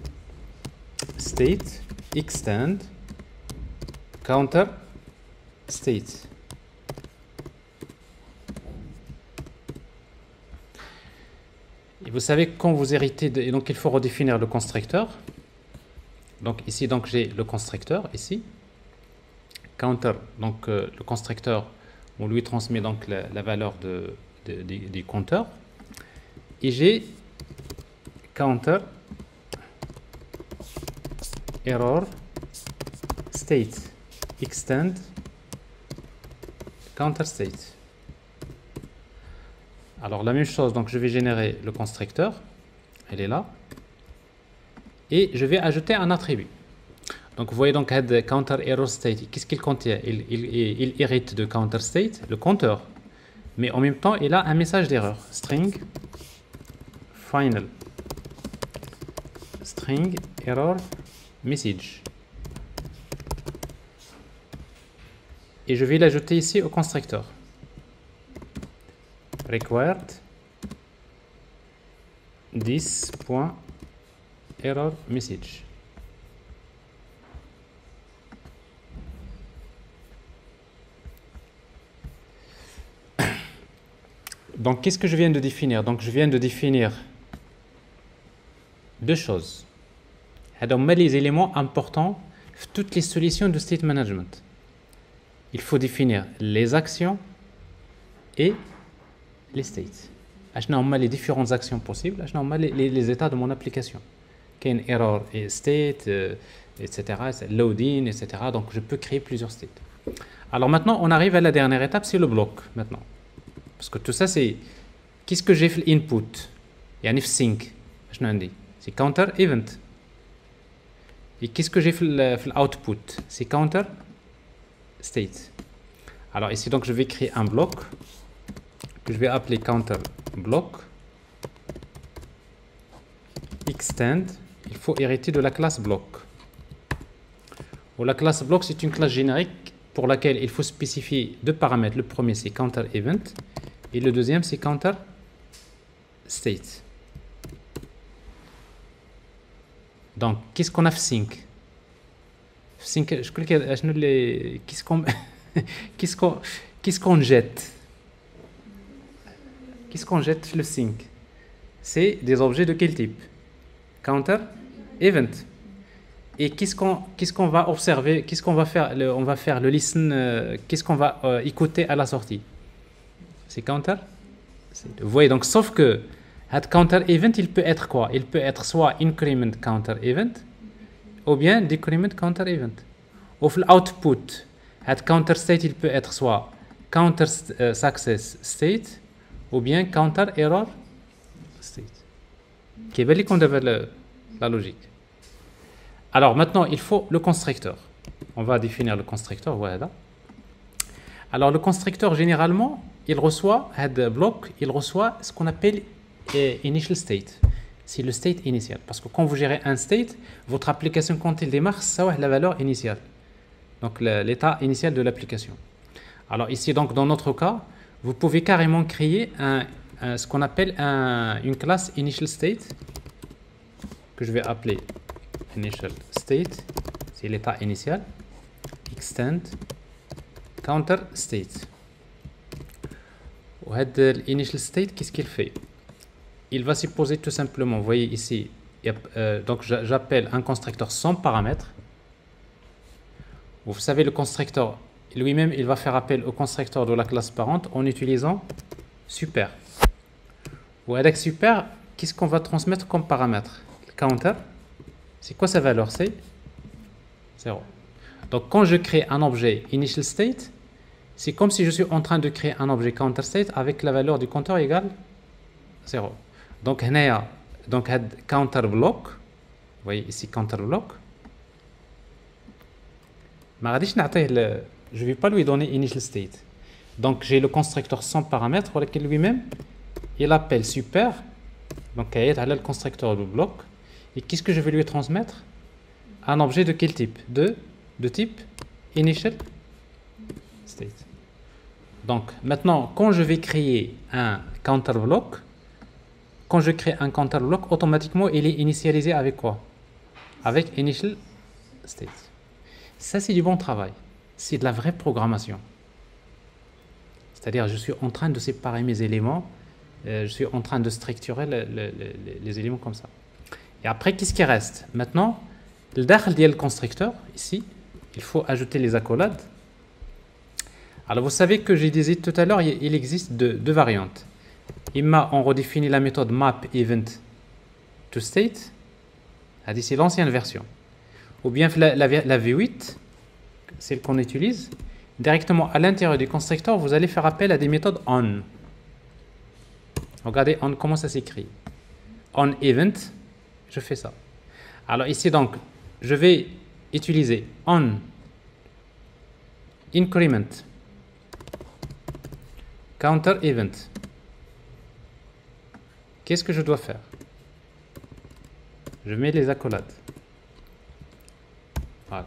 state extend counter state. Et vous savez, quand vous héritez, de, et donc il faut redéfinir le constructeur. Donc ici, donc j'ai le constructeur ici. Counter, donc euh, le constructeur, on lui transmet donc la, la valeur de, de, de, du compteur. Et j'ai counter error state extend counter state. Alors la même chose, donc je vais générer le constructeur, elle est là, et je vais ajouter un attribut. Donc vous voyez donc counter error state, qu'est-ce qu'il contient? il, il, il, il hérite de counter state, le compteur, mais en même temps il a un message d'erreur, string final, string error message. Et je vais l'ajouter ici au constructeur. Required this.error message. Donc, qu'est-ce que je viens de définir? Donc, je viens de définir deux choses. Donc, les éléments importants de toutes les solutions de state management. Il faut définir les actions et les states. Achna les différentes actions possibles, achna les, les, les états de mon application. Qu'il y a une error et state, euh, et cetera, loading, et cetera. Donc je peux créer plusieurs states. Alors maintenant, on arrive à la dernière étape, c'est le bloc maintenant. Parce que tout ça, c'est qu'est-ce que j'ai fait l'input? Il y a un sync, c'est counter event. Et qu'est-ce que j'ai fait l'output? C'est counter state. Alors ici, donc je vais créer un bloc que je vais appeler counter block extend. Il faut hériter de la classe block. Ou la classe block, c'est une classe générique pour laquelle il faut spécifier deux paramètres. Le premier, c'est counter event et le deuxième, c'est counter state. Donc, qu'est-ce qu'on a fait sync? Sync, je crois que qu'est-ce qu'on qu'est-ce qu'on qu'est-ce qu'on jette? Qu'est-ce qu'on jette le sync? C'est des objets de quel type? Counter event. Et qu'est-ce qu'on qu'est-ce qu'on va observer? Qu'est-ce qu'on va faire? Le, on va faire le listen. Euh, qu'est-ce qu'on va euh, écouter à la sortie? C'est counter. Vous voyez donc, sauf que at counter event, il peut être quoi? Il peut être soit increment counter event ou bien decrement counter event. Ou l'output at counter state, il peut être soit counter uh, success state ou bien counter error state. Qui est belle qu'on devait la logique. Alors maintenant, il faut le constructeur. On va définir le constructeur. Voilà. Alors le constructeur, généralement, il reçoit, head block, il reçoit ce qu'on appelle eh, initial state. C'est le state initial. Parce que quand vous gérez un state, votre application, quand il démarre, ça va la valeur initiale. Donc l'état initial de l'application. Alors ici, donc, dans notre cas, vous pouvez carrément créer un, un, ce qu'on appelle un, une classe initial state que je vais appeler initial state, c'est l'état initial, extend counter state. L'initial state, qu'est-ce qu'il fait? Il va supposer tout simplement, vous voyez ici, euh, donc j'appelle un constructeur sans paramètres. Vous savez, le constructeur lui-même, il va faire appel au constructeur de la classe parente en utilisant super. Ou avec super, qu'est-ce qu'on va transmettre comme paramètre? Counter, c'est quoi sa valeur? C'est zéro. Donc quand je crée un objet initial state, c'est comme si je suis en train de créer un objet counter state avec la valeur du compteur égale zéro. Donc, donc counter block, vous voyez ici counter block. Je ne vais pas lui donner initial state. Donc j'ai le constructeur sans paramètres pour lequel lui-même il appelle super. Donc il y a le constructeur du bloc. Et qu'est-ce que je vais lui transmettre? Un objet de quel type? De, de type initial state. Donc maintenant, quand je vais créer un counter block, quand je crée un counter block, automatiquement il est initialisé avec quoi? Avec initial state. Ça c'est du bon travail. C'est de la vraie programmation. C'est-à-dire je suis en train de séparer mes éléments, euh, je suis en train de structurer le, le, le, les éléments comme ça. Et après, qu'est-ce qui reste? Maintenant, le dakhel ديال le constructeur, ici, il faut ajouter les accolades. Alors vous savez que j'ai dit tout à l'heure, il existe deux, deux variantes. Imma on redéfinit la méthode map event to state, c'est l'ancienne version. Ou bien la, la, la V huit, celle qu'on utilise, directement à l'intérieur du constructeur, vous allez faire appel à des méthodes on. Regardez on, comment ça s'écrit. On event, je fais ça. Alors ici donc, je vais utiliser on increment counter event. Qu'est-ce que je dois faire? Je mets les accolades. Voilà.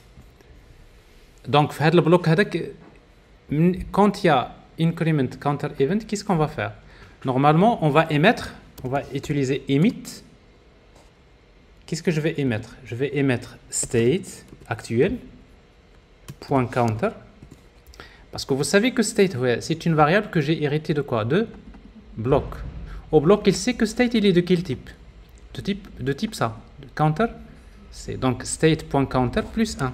Donc, le bloc, quand il y a increment counter event, qu'est-ce qu'on va faire? Normalement, on va émettre, on va utiliser emit. Qu'est-ce que je vais émettre? Je vais émettre state actuel, point counter. Parce que vous savez que state, ouais, c'est une variable que j'ai héritée de quoi? De bloc. Au bloc, il sait que state, il est de quel type? De type, de type ça. Counter, c'est donc state.counter plus un.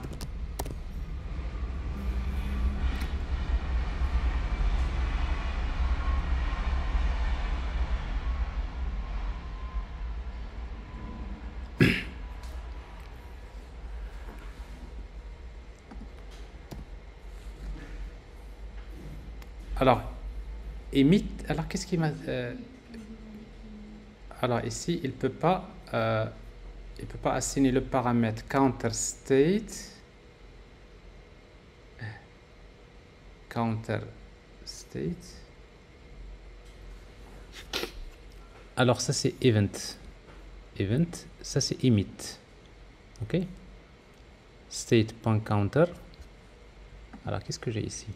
Alors, emit, alors qu'est-ce qui m'a... Euh, alors ici, il ne peut pas... Euh, il peut pas assigner le paramètre counter state. Counter state. Alors ça c'est event. Event, ça c'est emit. Ok? State.counter. Alors qu'est-ce que j'ai ici?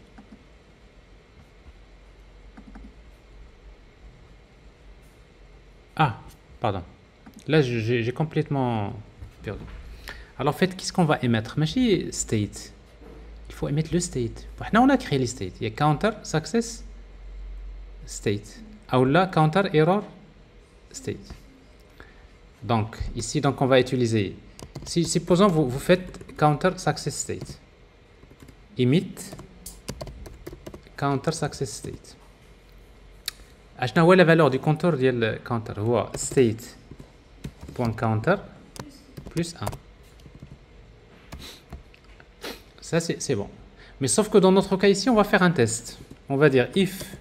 Ah, pardon. Là, j'ai complètement perdu. Alors, en fait, qu'est-ce qu'on va émettre? Machi state. Il faut émettre le state. Maintenant, on a créé les states. Il y a counter success state. Ou là, counter error state. Donc, ici, donc, on va utiliser. Si, supposons vous, vous faites counter success state. Emit counter success state. شنو هو la valeur du compteur ديال counter هو state.counter plus un. Ça c'est bon. Mais sauf que dans notre cas ici, on va faire un test. On va dire if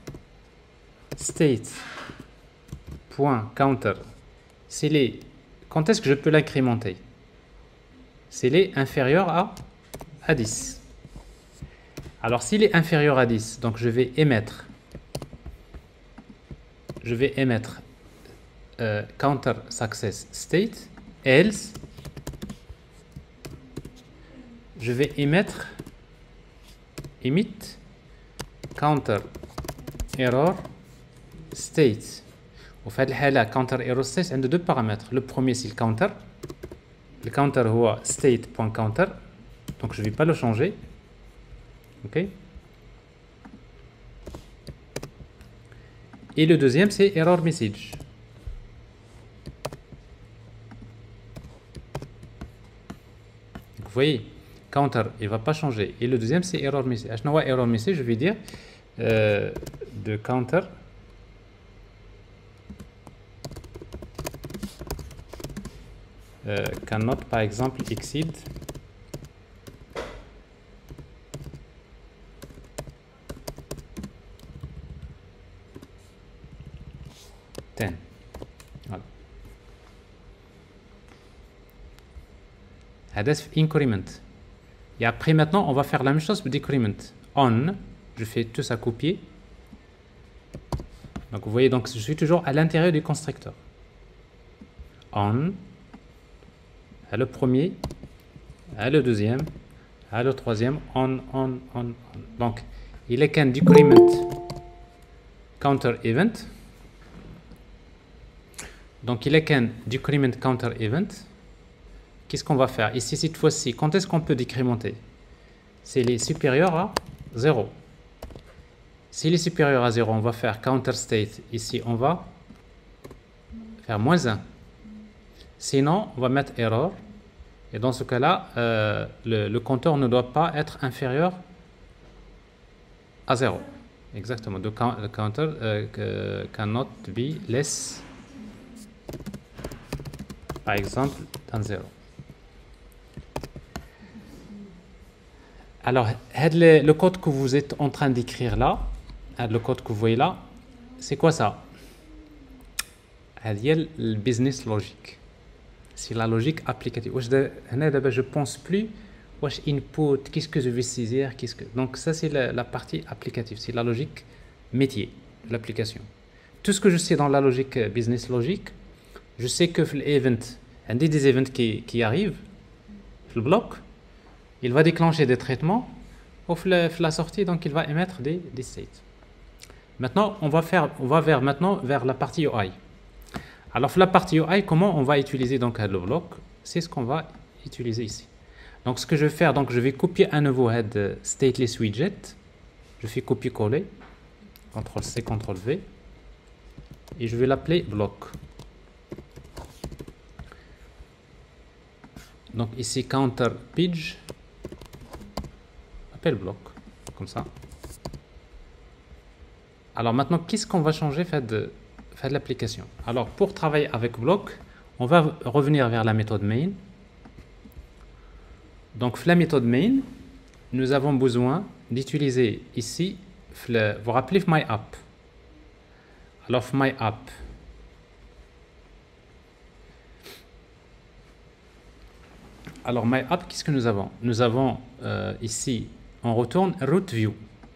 state.counter, c'est les... Quand est-ce que je peux l'incrémenter? C'est les inférieur à, à dix. Alors s'il est inférieur à dix, donc je vais émettre je vais émettre euh, counter success state, else je vais émettre emit counter error state. Au fait, le counter error state a deux paramètres. Le premier, c'est le counter. Le counter est state.counter. Donc, je ne vais pas le changer. OK. Et le deuxième, c'est error message. Donc, vous voyez, counter, il ne va pas changer. Et le deuxième, c'est error message. Error message, je vais dire euh, de counter. Euh, cannot, par exemple, exceed ten. Voilà. Hadef increment. Et après, maintenant, on va faire la même chose pour decrement. On, je fais tout ça copier. Donc, vous voyez, donc, je suis toujours à l'intérieur du constructeur. On. À le premier, à le deuxième, à le troisième, on, on, on, on. Donc, il est qu'un decrement counter event. Donc, il est qu'un decrement counter event. Qu'est-ce qu'on va faire ici, cette fois-ci? Quand est-ce qu'on peut décrémenter? S'il est supérieur à zéro. S'il est supérieur à zéro, on va faire counter state. Ici, on va faire moins un. Sinon, on va mettre error. Et dans ce cas-là, euh, le, le compteur ne doit pas être inférieur à zéro. Exactement. The counter uh, cannot be less, par exemple, than zéro. Alors, le, le code que vous êtes en train d'écrire là, le code que vous voyez là, c'est quoi ça? C'est le business logic. C'est la logique applicative. Je pense plus input, qu'est-ce que je vais saisir, qu'est-ce que... Donc ça c'est la, la partie applicative, c'est la logique métier de l'application. Tout ce que je sais dans la logique business logique, je sais que l'event, un des events qui, qui arrivent, le bloc, il va déclencher des traitements, au la, la sortie, donc il va émettre des, des states. Maintenant, on va faire, on va vers maintenant vers la partie U I. Alors, la partie U I, comment on va utiliser donc le bloc? C'est ce qu'on va utiliser ici. Donc, ce que je vais faire, donc je vais copier un nouveau head stateless widget. Je fais copier-coller, contrôle C, contrôle V, et je vais l'appeler bloc. Donc ici counter page, appelle bloc, comme ça. Alors maintenant, qu'est-ce qu'on va changer fait de de l'application? Alors pour travailler avec bloc, on va revenir vers la méthode main. Donc la méthode main, nous avons besoin d'utiliser ici, vous vous rappelez myApp. Alors myApp, alors myApp, qu'est-ce que nous avons? Nous avons euh, ici, on retourne root view.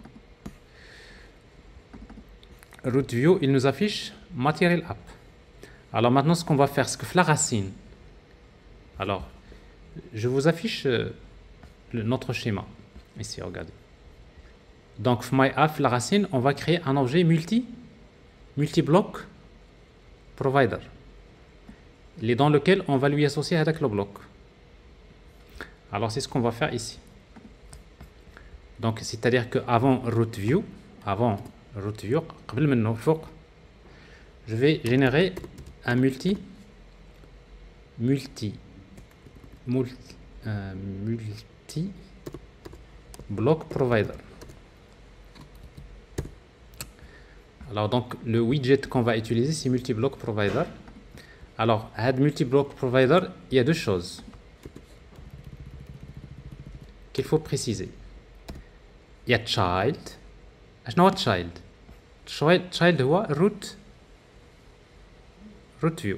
Root view, il nous affiche Material App. Alors maintenant, ce qu'on va faire, c'est que la racine. Alors, je vous affiche euh, le, notre schéma. Ici, regardez. Donc, myApp, la racine, on va créer un objet multi, multi-bloc provider. Il est dans lequel on va lui associer avec le bloc. Alors, c'est ce qu'on va faire ici. Donc, c'est-à-dire qu'avant root view, avant root view, je vais générer un multi multi multi, euh, multi block provider. Alors donc le widget qu'on va utiliser, c'est multi block provider. Alors à multi block provider, il y a deux choses qu'il faut préciser. Il y a child. شنو هو child? child هو root root view.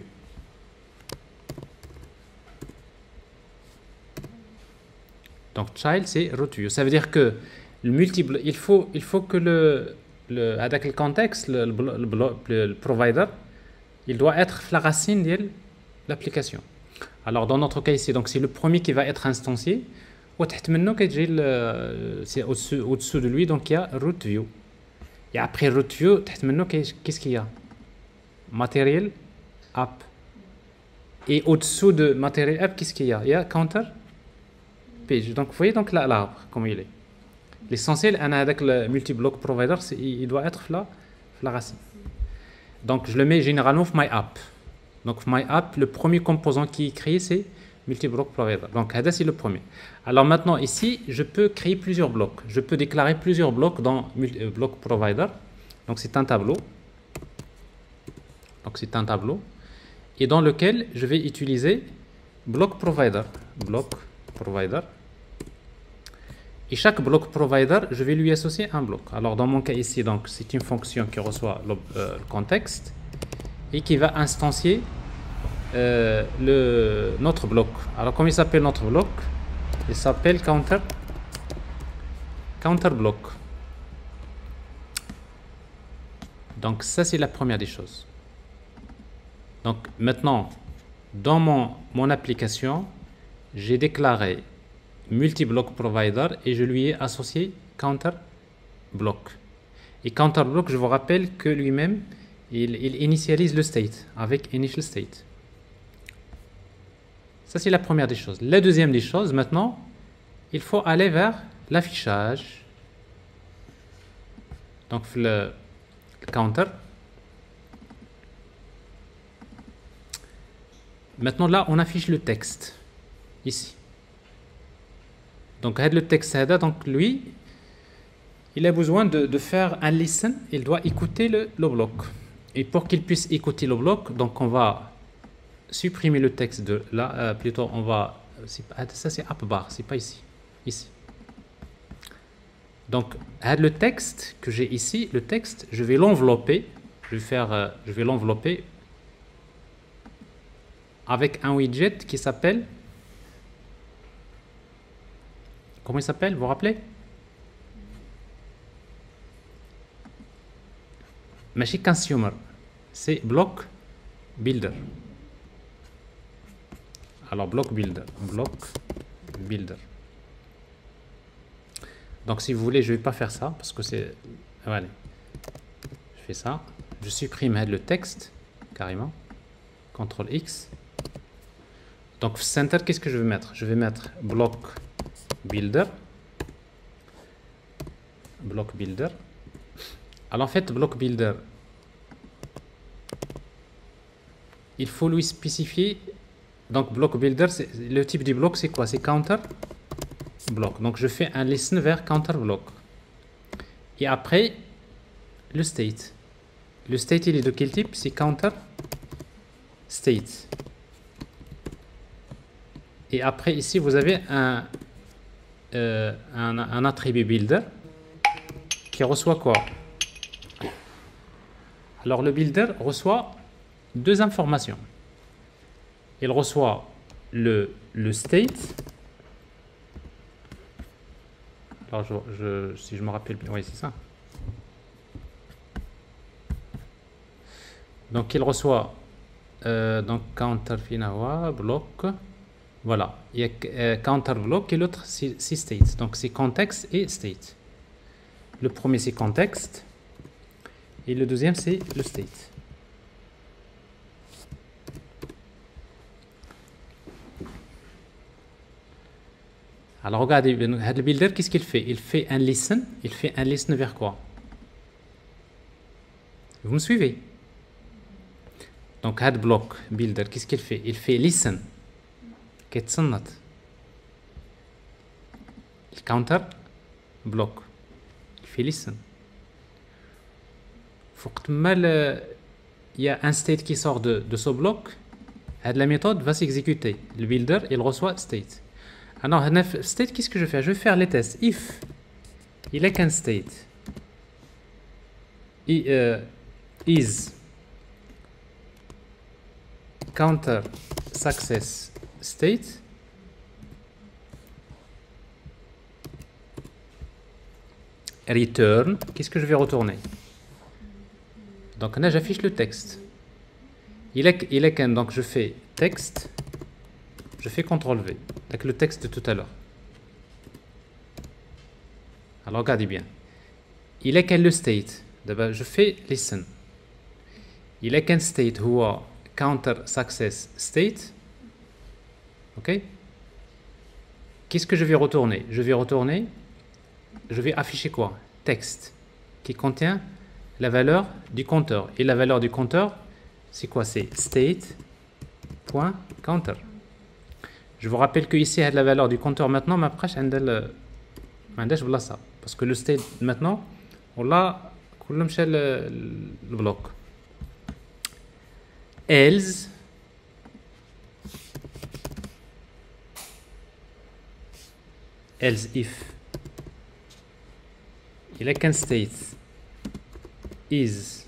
Donc child c'est root view. Ça veut dire que le multiple, il faut il faut que le le avec le contexte le, le, le, le provider, il doit être la racine de l'application. Alors dans notre cas ici, donc c'est le premier qui va être instancié. C'est au-dessus, au-dessous de lui, donc il y a root view. Et après root view, qu'est-ce qu'il y a? Material app. Et au-dessous de material app, qu'est-ce qu'il y a? Il y a counter page. Donc vous voyez donc là l'arbre, comment il est. L'essentiel, avec le multi-block provider, il doit être là, la racine. Donc je le mets généralement dans my app. Donc my app, le premier composant qui est créé, c'est multi-block provider. Donc ça c'est le premier. Alors maintenant ici, je peux créer plusieurs blocs. Je peux déclarer plusieurs blocs dans block provider. Donc c'est un tableau. Donc c'est un tableau. Et dans lequel je vais utiliser block provider. Block provider. Et chaque bloc provider, je vais lui associer un bloc. Alors dans mon cas ici, donc c'est une fonction qui reçoit le, euh, le contexte et qui va instancier euh, le, notre bloc. Alors comment il s'appelle notre bloc? Il s'appelle counter, counter block. Donc ça c'est la première des choses. Donc maintenant, dans mon, mon application, j'ai déclaré multi-block provider et je lui ai associé counter block. Et counter block, je vous rappelle que lui-même, il, il initialise le state avec initial state. Ça, c'est la première des choses. La deuxième des choses, maintenant, il faut aller vers l'affichage. Donc, le, le counter. Maintenant, là, on affiche le texte. Ici. Donc, le texte, donc lui, il a besoin de, de faire un listen. Il doit écouter le, le bloc. Et pour qu'il puisse écouter le bloc, donc on va supprimer le texte de là. Euh, plutôt, on va. Ça, c'est app bar, c'est pas ici. Ici. Donc, le texte que j'ai ici, le texte, je vais l'envelopper. Je vais faire, euh, je vais l'envelopper avec un widget qui s'appelle. Comment il s'appelle? Vous vous rappelez? Machine Consumer. C'est Block Builder. Alors, Block Builder. Block Builder. Donc, si vous voulez, je ne vais pas faire ça parce que c'est. Allez. Je fais ça. Je supprime le texte, carrément. contrôle X. Donc, center, qu'est-ce que je vais mettre? Je vais mettre Block Builder. Block Builder. Alors en fait, Block Builder, il faut lui spécifier. Donc Block Builder, le type du bloc, c'est quoi? C'est counter block. Donc je fais un listen vers counter block. Et après, le state. Le state, il est de quel type? C'est counter state. Et après, ici, vous avez un Euh, un, un attribut builder qui reçoit quoi? Alors le builder reçoit deux informations. Il reçoit le, le state. Alors je, je, si je me rappelle bien, oui c'est ça. Donc il reçoit euh, donc counter finawa block. Voilà, il y a euh, counter block et l'autre c'est state. Donc c'est contexte et state. Le premier c'est contexte et le deuxième c'est le state. Alors regardez, le builder, qu'est-ce qu'il fait? Il fait un listen. Il fait un listen vers quoi? Vous me suivez? Donc add block builder, qu'est-ce qu'il fait? Il fait listen. كيتصنت الكاونتر بلوك في listen. وقت ما il y a un state qui sort de, de ce bloc, la méthode va s'exécuter. Le builder, il reçoit state. Alors, state, qu'est-ce que je fais? Je vais faire les tests. If il est qu'un state I, uh, is counter success state, return, qu'est-ce que je vais retourner? Donc là j'affiche le texte. Il est, il est qu'un, donc je fais texte, je fais contrôle V, avec le texte de tout à l'heure. Alors regardez bien. Il est qu'un le state. D'abord, je fais listen. Il a qu'un state هو counter success state. Ok? Qu'est-ce que je vais retourner? Je vais retourner, je vais afficher quoi? Texte qui contient la valeur du compteur. Et la valeur du compteur, c'est quoi? C'est state.counter. Je vous rappelle que ici, la valeur du compteur maintenant, ma prêche, elle a ça. Parce que le state maintenant, on l'a, le bloc. Else, else if, il a qu'un state is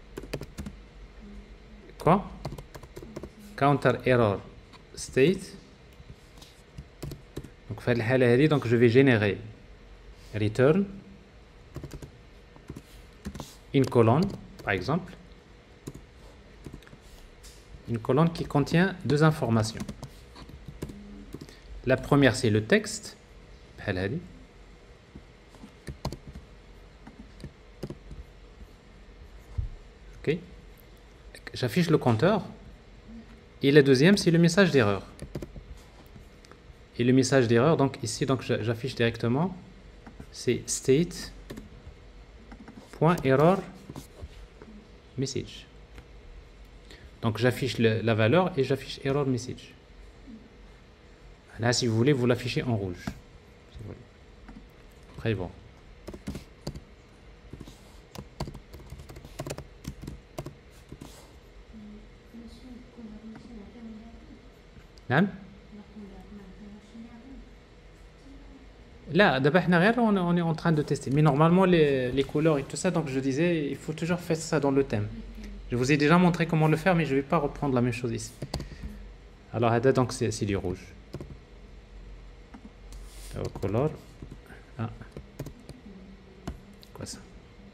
quoi? Counter error state. Donc, في الحالة هذه, donc je vais générer return une colonne, par exemple, une colonne qui contient deux informations. La première, c'est le texte. بحال هذه. Ok. J'affiche le compteur. Et la deuxième, c'est le message d'erreur. Et le message d'erreur, donc ici, donc j'affiche directement, c'est state.error message. Donc j'affiche la valeur et j'affiche error message. Là, si vous voulez, vous l'affichez en rouge. Si vous voulez. Très bon. نعم. Là, d'abord, on est en train de tester. Mais normalement, les, les couleurs et tout ça, donc je disais, il faut toujours faire ça dans le thème. Je vous ai déjà montré comment le faire, mais je ne vais pas reprendre la même chose ici. Alors, donc c'est du rouge. Alors, couleur. Ah. Quoi ça?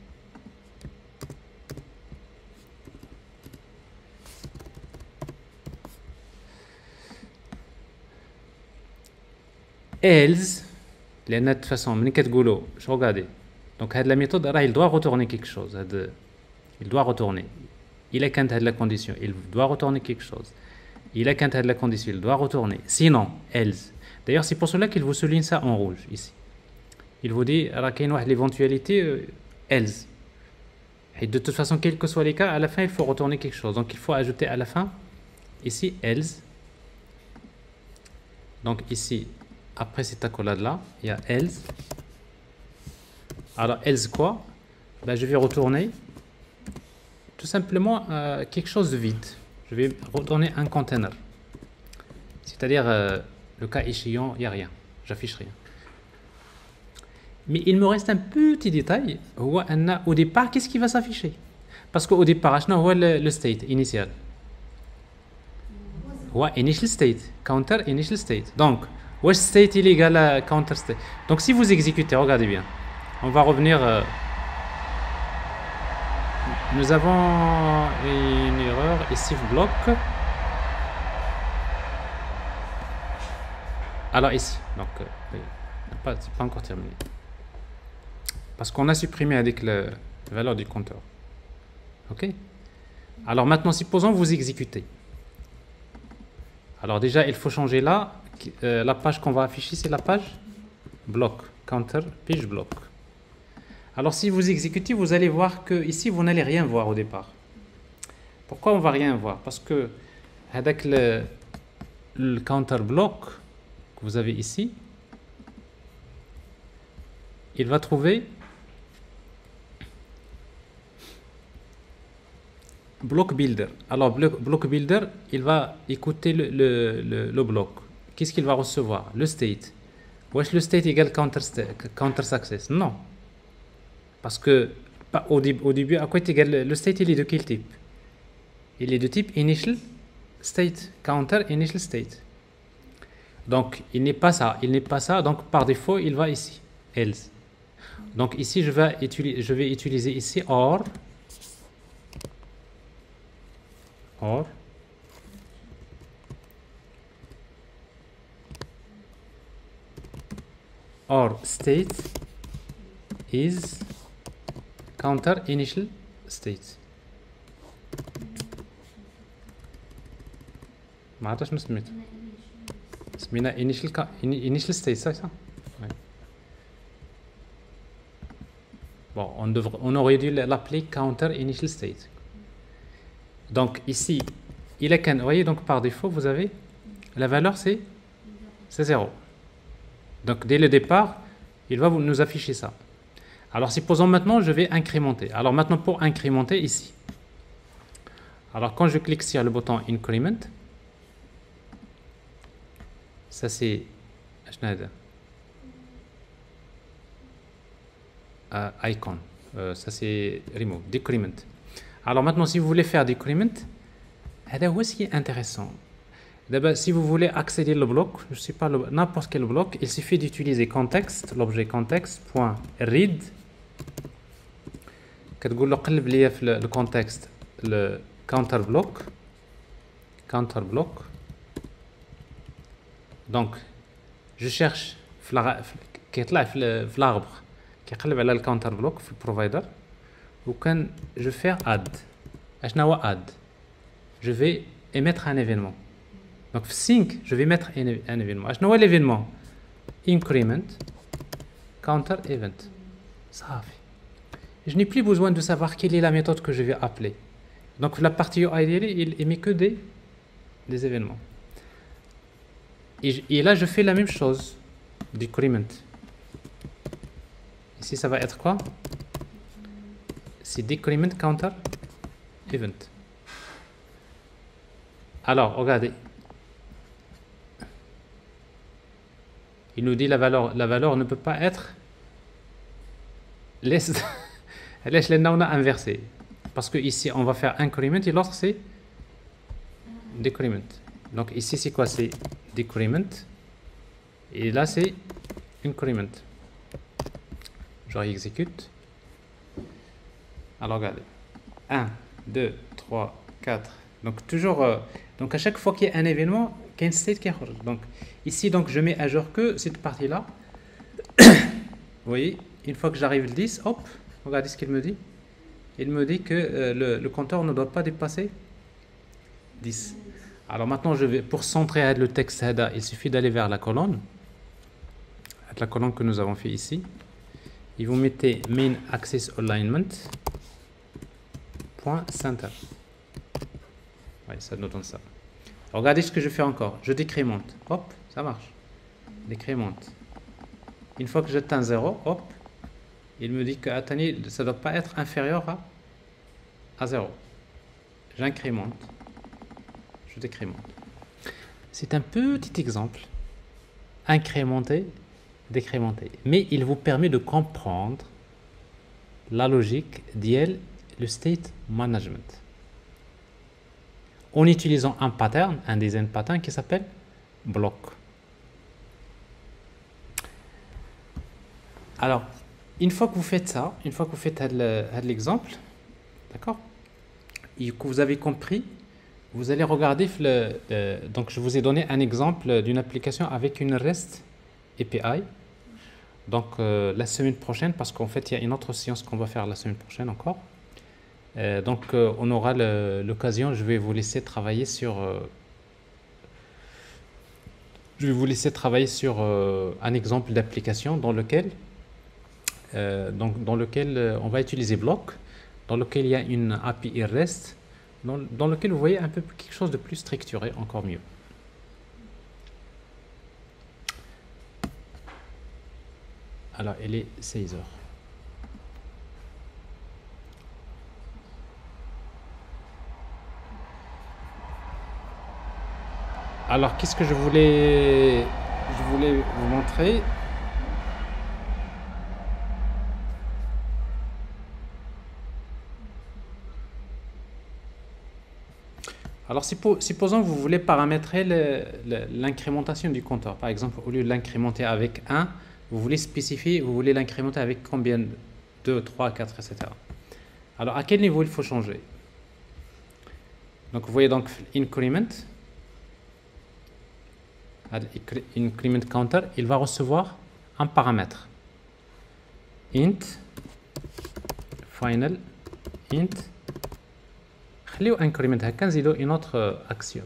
Else. De toute façon, je regarde. Donc, la méthode, il doit retourner quelque chose. Il doit retourner. Il a qu'un de la condition, il doit retourner quelque chose. Il a qu'un de la condition, il doit retourner. Sinon, else. D'ailleurs, c'est pour cela qu'il vous souligne ça en rouge ici. Il vous dit, qu'il y a l'éventualité else. Et de toute façon, quels que soient les cas, à la fin, il faut retourner quelque chose. Donc, il faut ajouter à la fin, ici, else. Donc, ici, après cette accolade-là, il y a else. Alors, else quoi? Ben, je vais retourner tout simplement euh, quelque chose de vide. Je vais retourner un container. C'est-à-dire, euh, le cas échéant, il n'y a rien. J'affiche rien. Mais il me reste un petit détail. Au départ, qu'est-ce qui va s'afficher? Parce qu'au départ, je vois le, le state initial. Ouais, initial state. Counter initial state. Donc, Wesh state il est égal à counter state. Donc si vous exécutez, regardez bien. On va revenir. Euh, nous avons une erreur ici bloc. Alors ici, donc euh, pas, c'est pas encore terminé. Parce qu'on a supprimé avec le, la valeur du compteur. Ok. Alors maintenant, supposons vous exécutez. Alors déjà, il faut changer là. Euh, la page qu'on va afficher, c'est la page bloc, counter, page bloc. Alors si vous exécutez, vous allez voir que ici, vous n'allez rien voir au départ. Pourquoi on ne va rien voir? Parce que avec le, le counter bloc que vous avez ici, il va trouver block builder. Alors block, block builder, il va écouter le, le, le, le bloc. Qu'est-ce qu'il va recevoir? Le state. Wesh le state égale counter, counter success? Non. Parce que au, dé, au début, à quoi est égal le state? Il est de quel type? Il est de type initial state. Counter initial state. Donc, il n'est pas ça. Il n'est pas ça. Donc, par défaut, il va ici. Else. Donc, ici, je vais utiliser, je vais utiliser ici or. Or. Or state is counter initial state. ما عرفتش شنو سميتو. سمينا initial initial state ça ça. Ouais. Bon, on devrait, on aurait dû l'appeler counter initial state. Donc ici, il est qu'un, vous voyez, donc par défaut, vous avez la valeur c'est c'est zéro. Donc dès le départ, il va vous, nous afficher ça. Alors supposons maintenant, je vais incrémenter. Alors maintenant pour incrémenter ici. Alors quand je clique sur le bouton increment, ça c'est euh, icon, euh, ça c'est remove, decrement. Alors maintenant si vous voulez faire decrement, c'est ce qui est intéressant. D'abord, si vous voulez accéder au bloc, je ne sais pas, n'importe quel bloc, il suffit d'utiliser context, l'objet context.read. كتقول له قلب لي في le contexte le counter block counter block. Donc je cherche كيطلع في l'arbre كيقلب على le counter block في provider وكان je fais add. اشنا هو add. Je vais émettre un événement. Donc sync, je vais mettre un, un événement. Je vois l'événement increment counter event. Ça fait. Je n'ai plus besoin de savoir quelle est la méthode que je vais appeler. Donc la partie U I D L, il émet que des, des événements. Et, et là, je fais la même chose. Decrement. Ici, ça va être quoi? C'est decrement counter event. Alors, regardez. Il nous dit la valeur, la valeur ne peut pas être less. Laisse les noms inversés. Parce que ici, on va faire increment et l'autre, c'est decrement. Donc ici, c'est quoi? C'est decrement. Et là, c'est increment. Je exécute. Alors, regardez. un, deux, trois, quatre. Donc, toujours. Euh, donc, à chaque fois qu'il y a un événement, il y a une state qui est. Donc, ici, donc, je mets à jour que cette partie-là. Vous voyez, une fois que j'arrive le dix, hop, regardez ce qu'il me dit. Il me dit que euh, le, le compteur ne doit pas dépasser dix. Alors maintenant, je vais, pour centrer le texte, il suffit d'aller vers la colonne. La colonne que nous avons fait ici. Et vous mettez main access alignment point center. Oui, ça nous donne ça. Regardez ce que je fais encore. Je décrémente. Hop, ça marche. Décrémente. Une fois que j'atteins zéro, hop, il me dit que attendez, ça ne doit pas être inférieur à, à zéro. J'incrémente. Je décrémente. C'est un petit exemple. Incrémenter, décrémenter. Mais il vous permet de comprendre la logique d'I L, le state management. En utilisant un pattern, un design pattern qui s'appelle block. Alors, une fois que vous faites ça, une fois que vous faites l'exemple, d'accord, et que vous avez compris, vous allez regarder le, le, donc je vous ai donné un exemple d'une application avec une REST A P I. Donc euh, la semaine prochaine, parce qu'en fait il y a une autre séance qu'on va faire la semaine prochaine encore. Euh, donc euh, on aura l'occasion, je vais vous laisser travailler sur euh, je vais vous laisser travailler sur euh, un exemple d'application dans lequel euh, donc dans lequel euh, on va utiliser block, dans lequel il y a une A P I REST, dans, dans lequel vous voyez un peu quelque chose de plus structuré, encore mieux. Alors il est seize heures. Alors, qu'est-ce que je voulais, je voulais vous montrer? Alors, supposons que vous voulez paramétrer l'incrémentation du compteur. Par exemple, au lieu de l'incrémenter avec un, vous voulez spécifier, vous voulez l'incrémenter avec combien? deux, trois, quatre, et cetera. Alors, à quel niveau il faut changer? Donc, vous voyez donc increment. Increment counter, il va recevoir un paramètre int final int خليو increment هكا نزيدو une autre action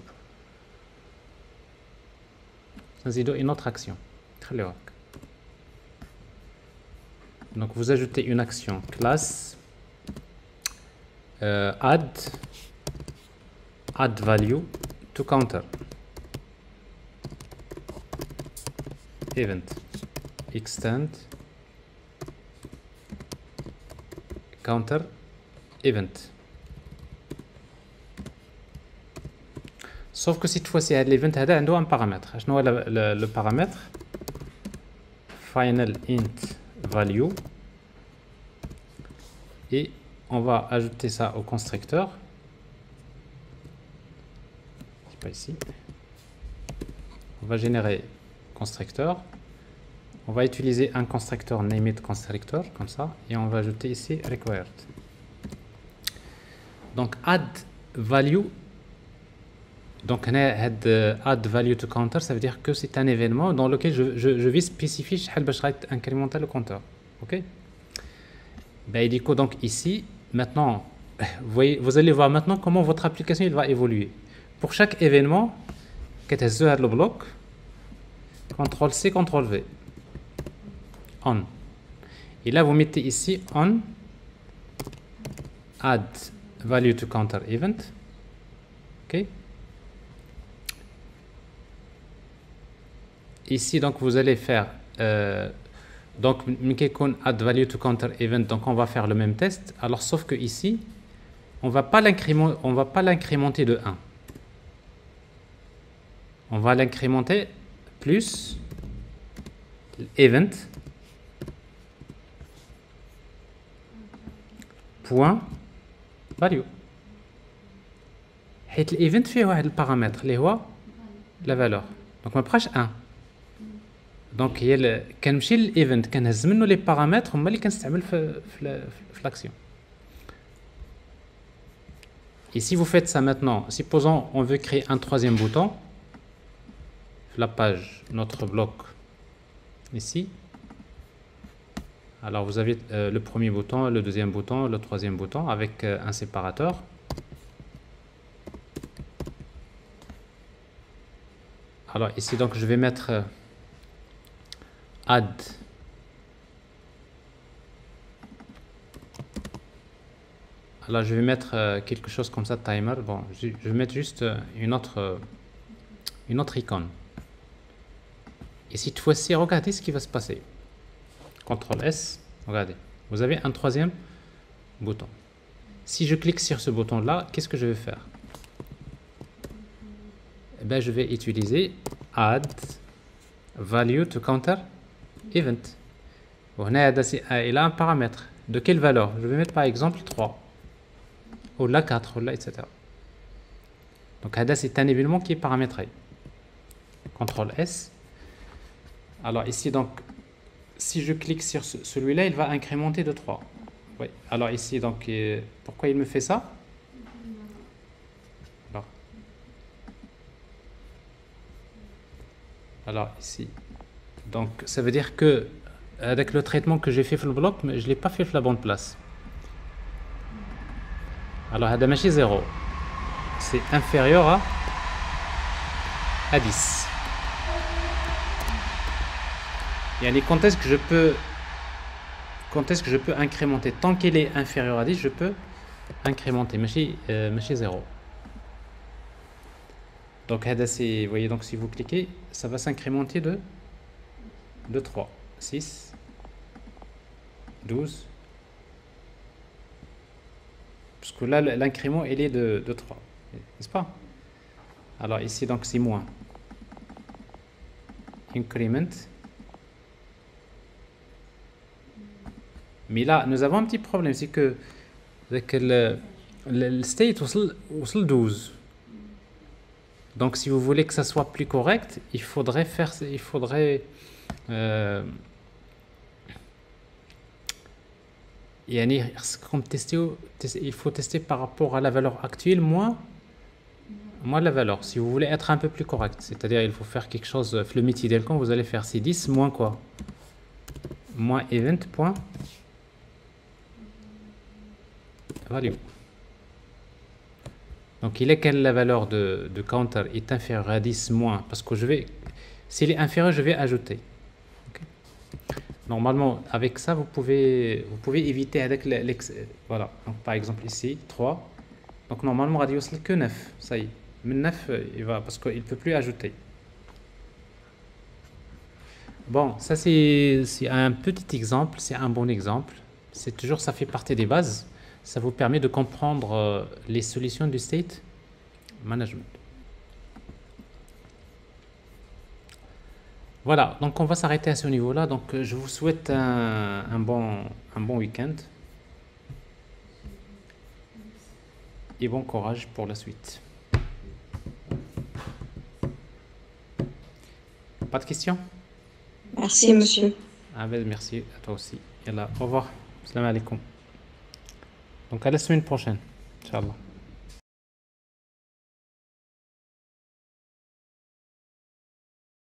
نزيدو une autre action خليو هكا. Donc vous ajoutez une action classe euh, add add value to counter event extend counter event. Sauf que cette fois-ci l'event هذا عنده un paramètre. شنو هو le paramètre final int value et on va ajouter ça au constructeur. C'est pas ici. On va générer constructeur. On va utiliser un constructeur named constructor comme ça et on va ajouter ici required. Donc add value. Donc add value to counter, ça veut dire que c'est un événement dans lequel je, je, je vais spécifier شحال باش incrémenter le compteur. Ok. Ben, du coup, donc ici, maintenant, vous, voyez, vous allez voir maintenant comment votre application il va évoluer. Pour chaque événement, qu'est-ce le bloc, contrôle C, contrôle V, on. Et là, vous mettez ici on add value to counter event. Ok. Ici, donc, vous allez faire euh, donc add value to counter event. Donc, on va faire le même test. Alors, sauf que ici, on va pas l'incrémenter, on va pas l'incrémenter de un. On va l'incrémenter plus event point value. حيت الevent فيه واحد البارامتر اللي هو la valeur. Donc, ما بقاش un. دونك هي كنمشي للايفنت كنهز منه لي بارامتر هما اللي كنستعمل في في, في l'action. Et si vous faites ça maintenant, supposons on veut créer un troisième bouton, la page, notre bloc ici. Alors vous avez euh, le premier bouton, le deuxième bouton, le troisième bouton avec euh, un séparateur. Alors ici donc je vais mettre euh, add alors je vais mettre euh, quelque chose comme ça timer. Bon je, je vais mettre juste euh, une autre euh, une autre icône et cette fois-ci regardez ce qui va se passer. contrôle S, regardez, vous avez un troisième bouton. Si je clique sur ce bouton là, qu'est-ce que je vais faire? Eh bien je vais utiliser add value to counter event. Il a un paramètre. De quelle valeur? Je vais mettre par exemple trois. Ou là quatre, ou là, et cetera. Donc c'est un événement qui est paramétré. contrôle S. Alors ici donc, si je clique sur ce, celui-là, il va incrémenter de trois. Oui. Alors ici donc, euh, pourquoi il me fait ça? Alors, Alors ici. Donc ça veut dire que avec le traitement que j'ai fait sur le bloc, mais je ne l'ai pas fait sur la bonne place. Alors هذا ماشي zéro, c'est inférieur à, à dix. Et quand est-ce que je peux quand est-ce que je peux incrémenter? Tant qu'il est inférieur à dix, je peux incrémenter, ماشي euh, ماشي zéro. Donc هذا c'est, vous voyez, donc si vous cliquez, ça va s'incrémenter de de trois, six, douze. Parce que là, l'incrément, il est de, de trois, n'est-ce pas? Alors ici, donc, c'est moins. Increment. Mais là, nous avons un petit problème, c'est que avec le, le, le state au douze. Donc, si vous voulez que ça soit plus correct, il faudrait faire, il faudrait euh, يعني خصكم تستيو il faut tester par rapport à la valeur actuelle moins moins la valeur si vous voulez être un peu plus correct, c'est-à-dire il faut faire quelque chose le métier d'Elcon, vous allez faire c'est dix moins quoi, moins event point value. Donc, il est quelle la valeur de, de counter est inférieure à dix moins, parce que je vais, s'il est inférieur, je vais ajouter. Okay. Normalement, avec ça, vous pouvez, vous pouvez éviter avec l'ex, voilà. Donc, par exemple, ici, trois. Donc, normalement, radius n'est que neuf. Ça y est. Mais neuf, il va, parce qu'il ne peut plus ajouter. Bon, ça, c'est un petit exemple. C'est un bon exemple. C'est toujours, ça fait partie des bases. Ça vous permet de comprendre euh, les solutions du state management. Voilà, donc on va s'arrêter à ce niveau-là. Donc je vous souhaite un, un bon, un bon week-end et bon courage pour la suite. Pas de questions?
Merci, monsieur.
Ah ben, merci à toi aussi. Yallah, au revoir. Salam alaikum. Donc à la semaine prochaine, Inch'Allah.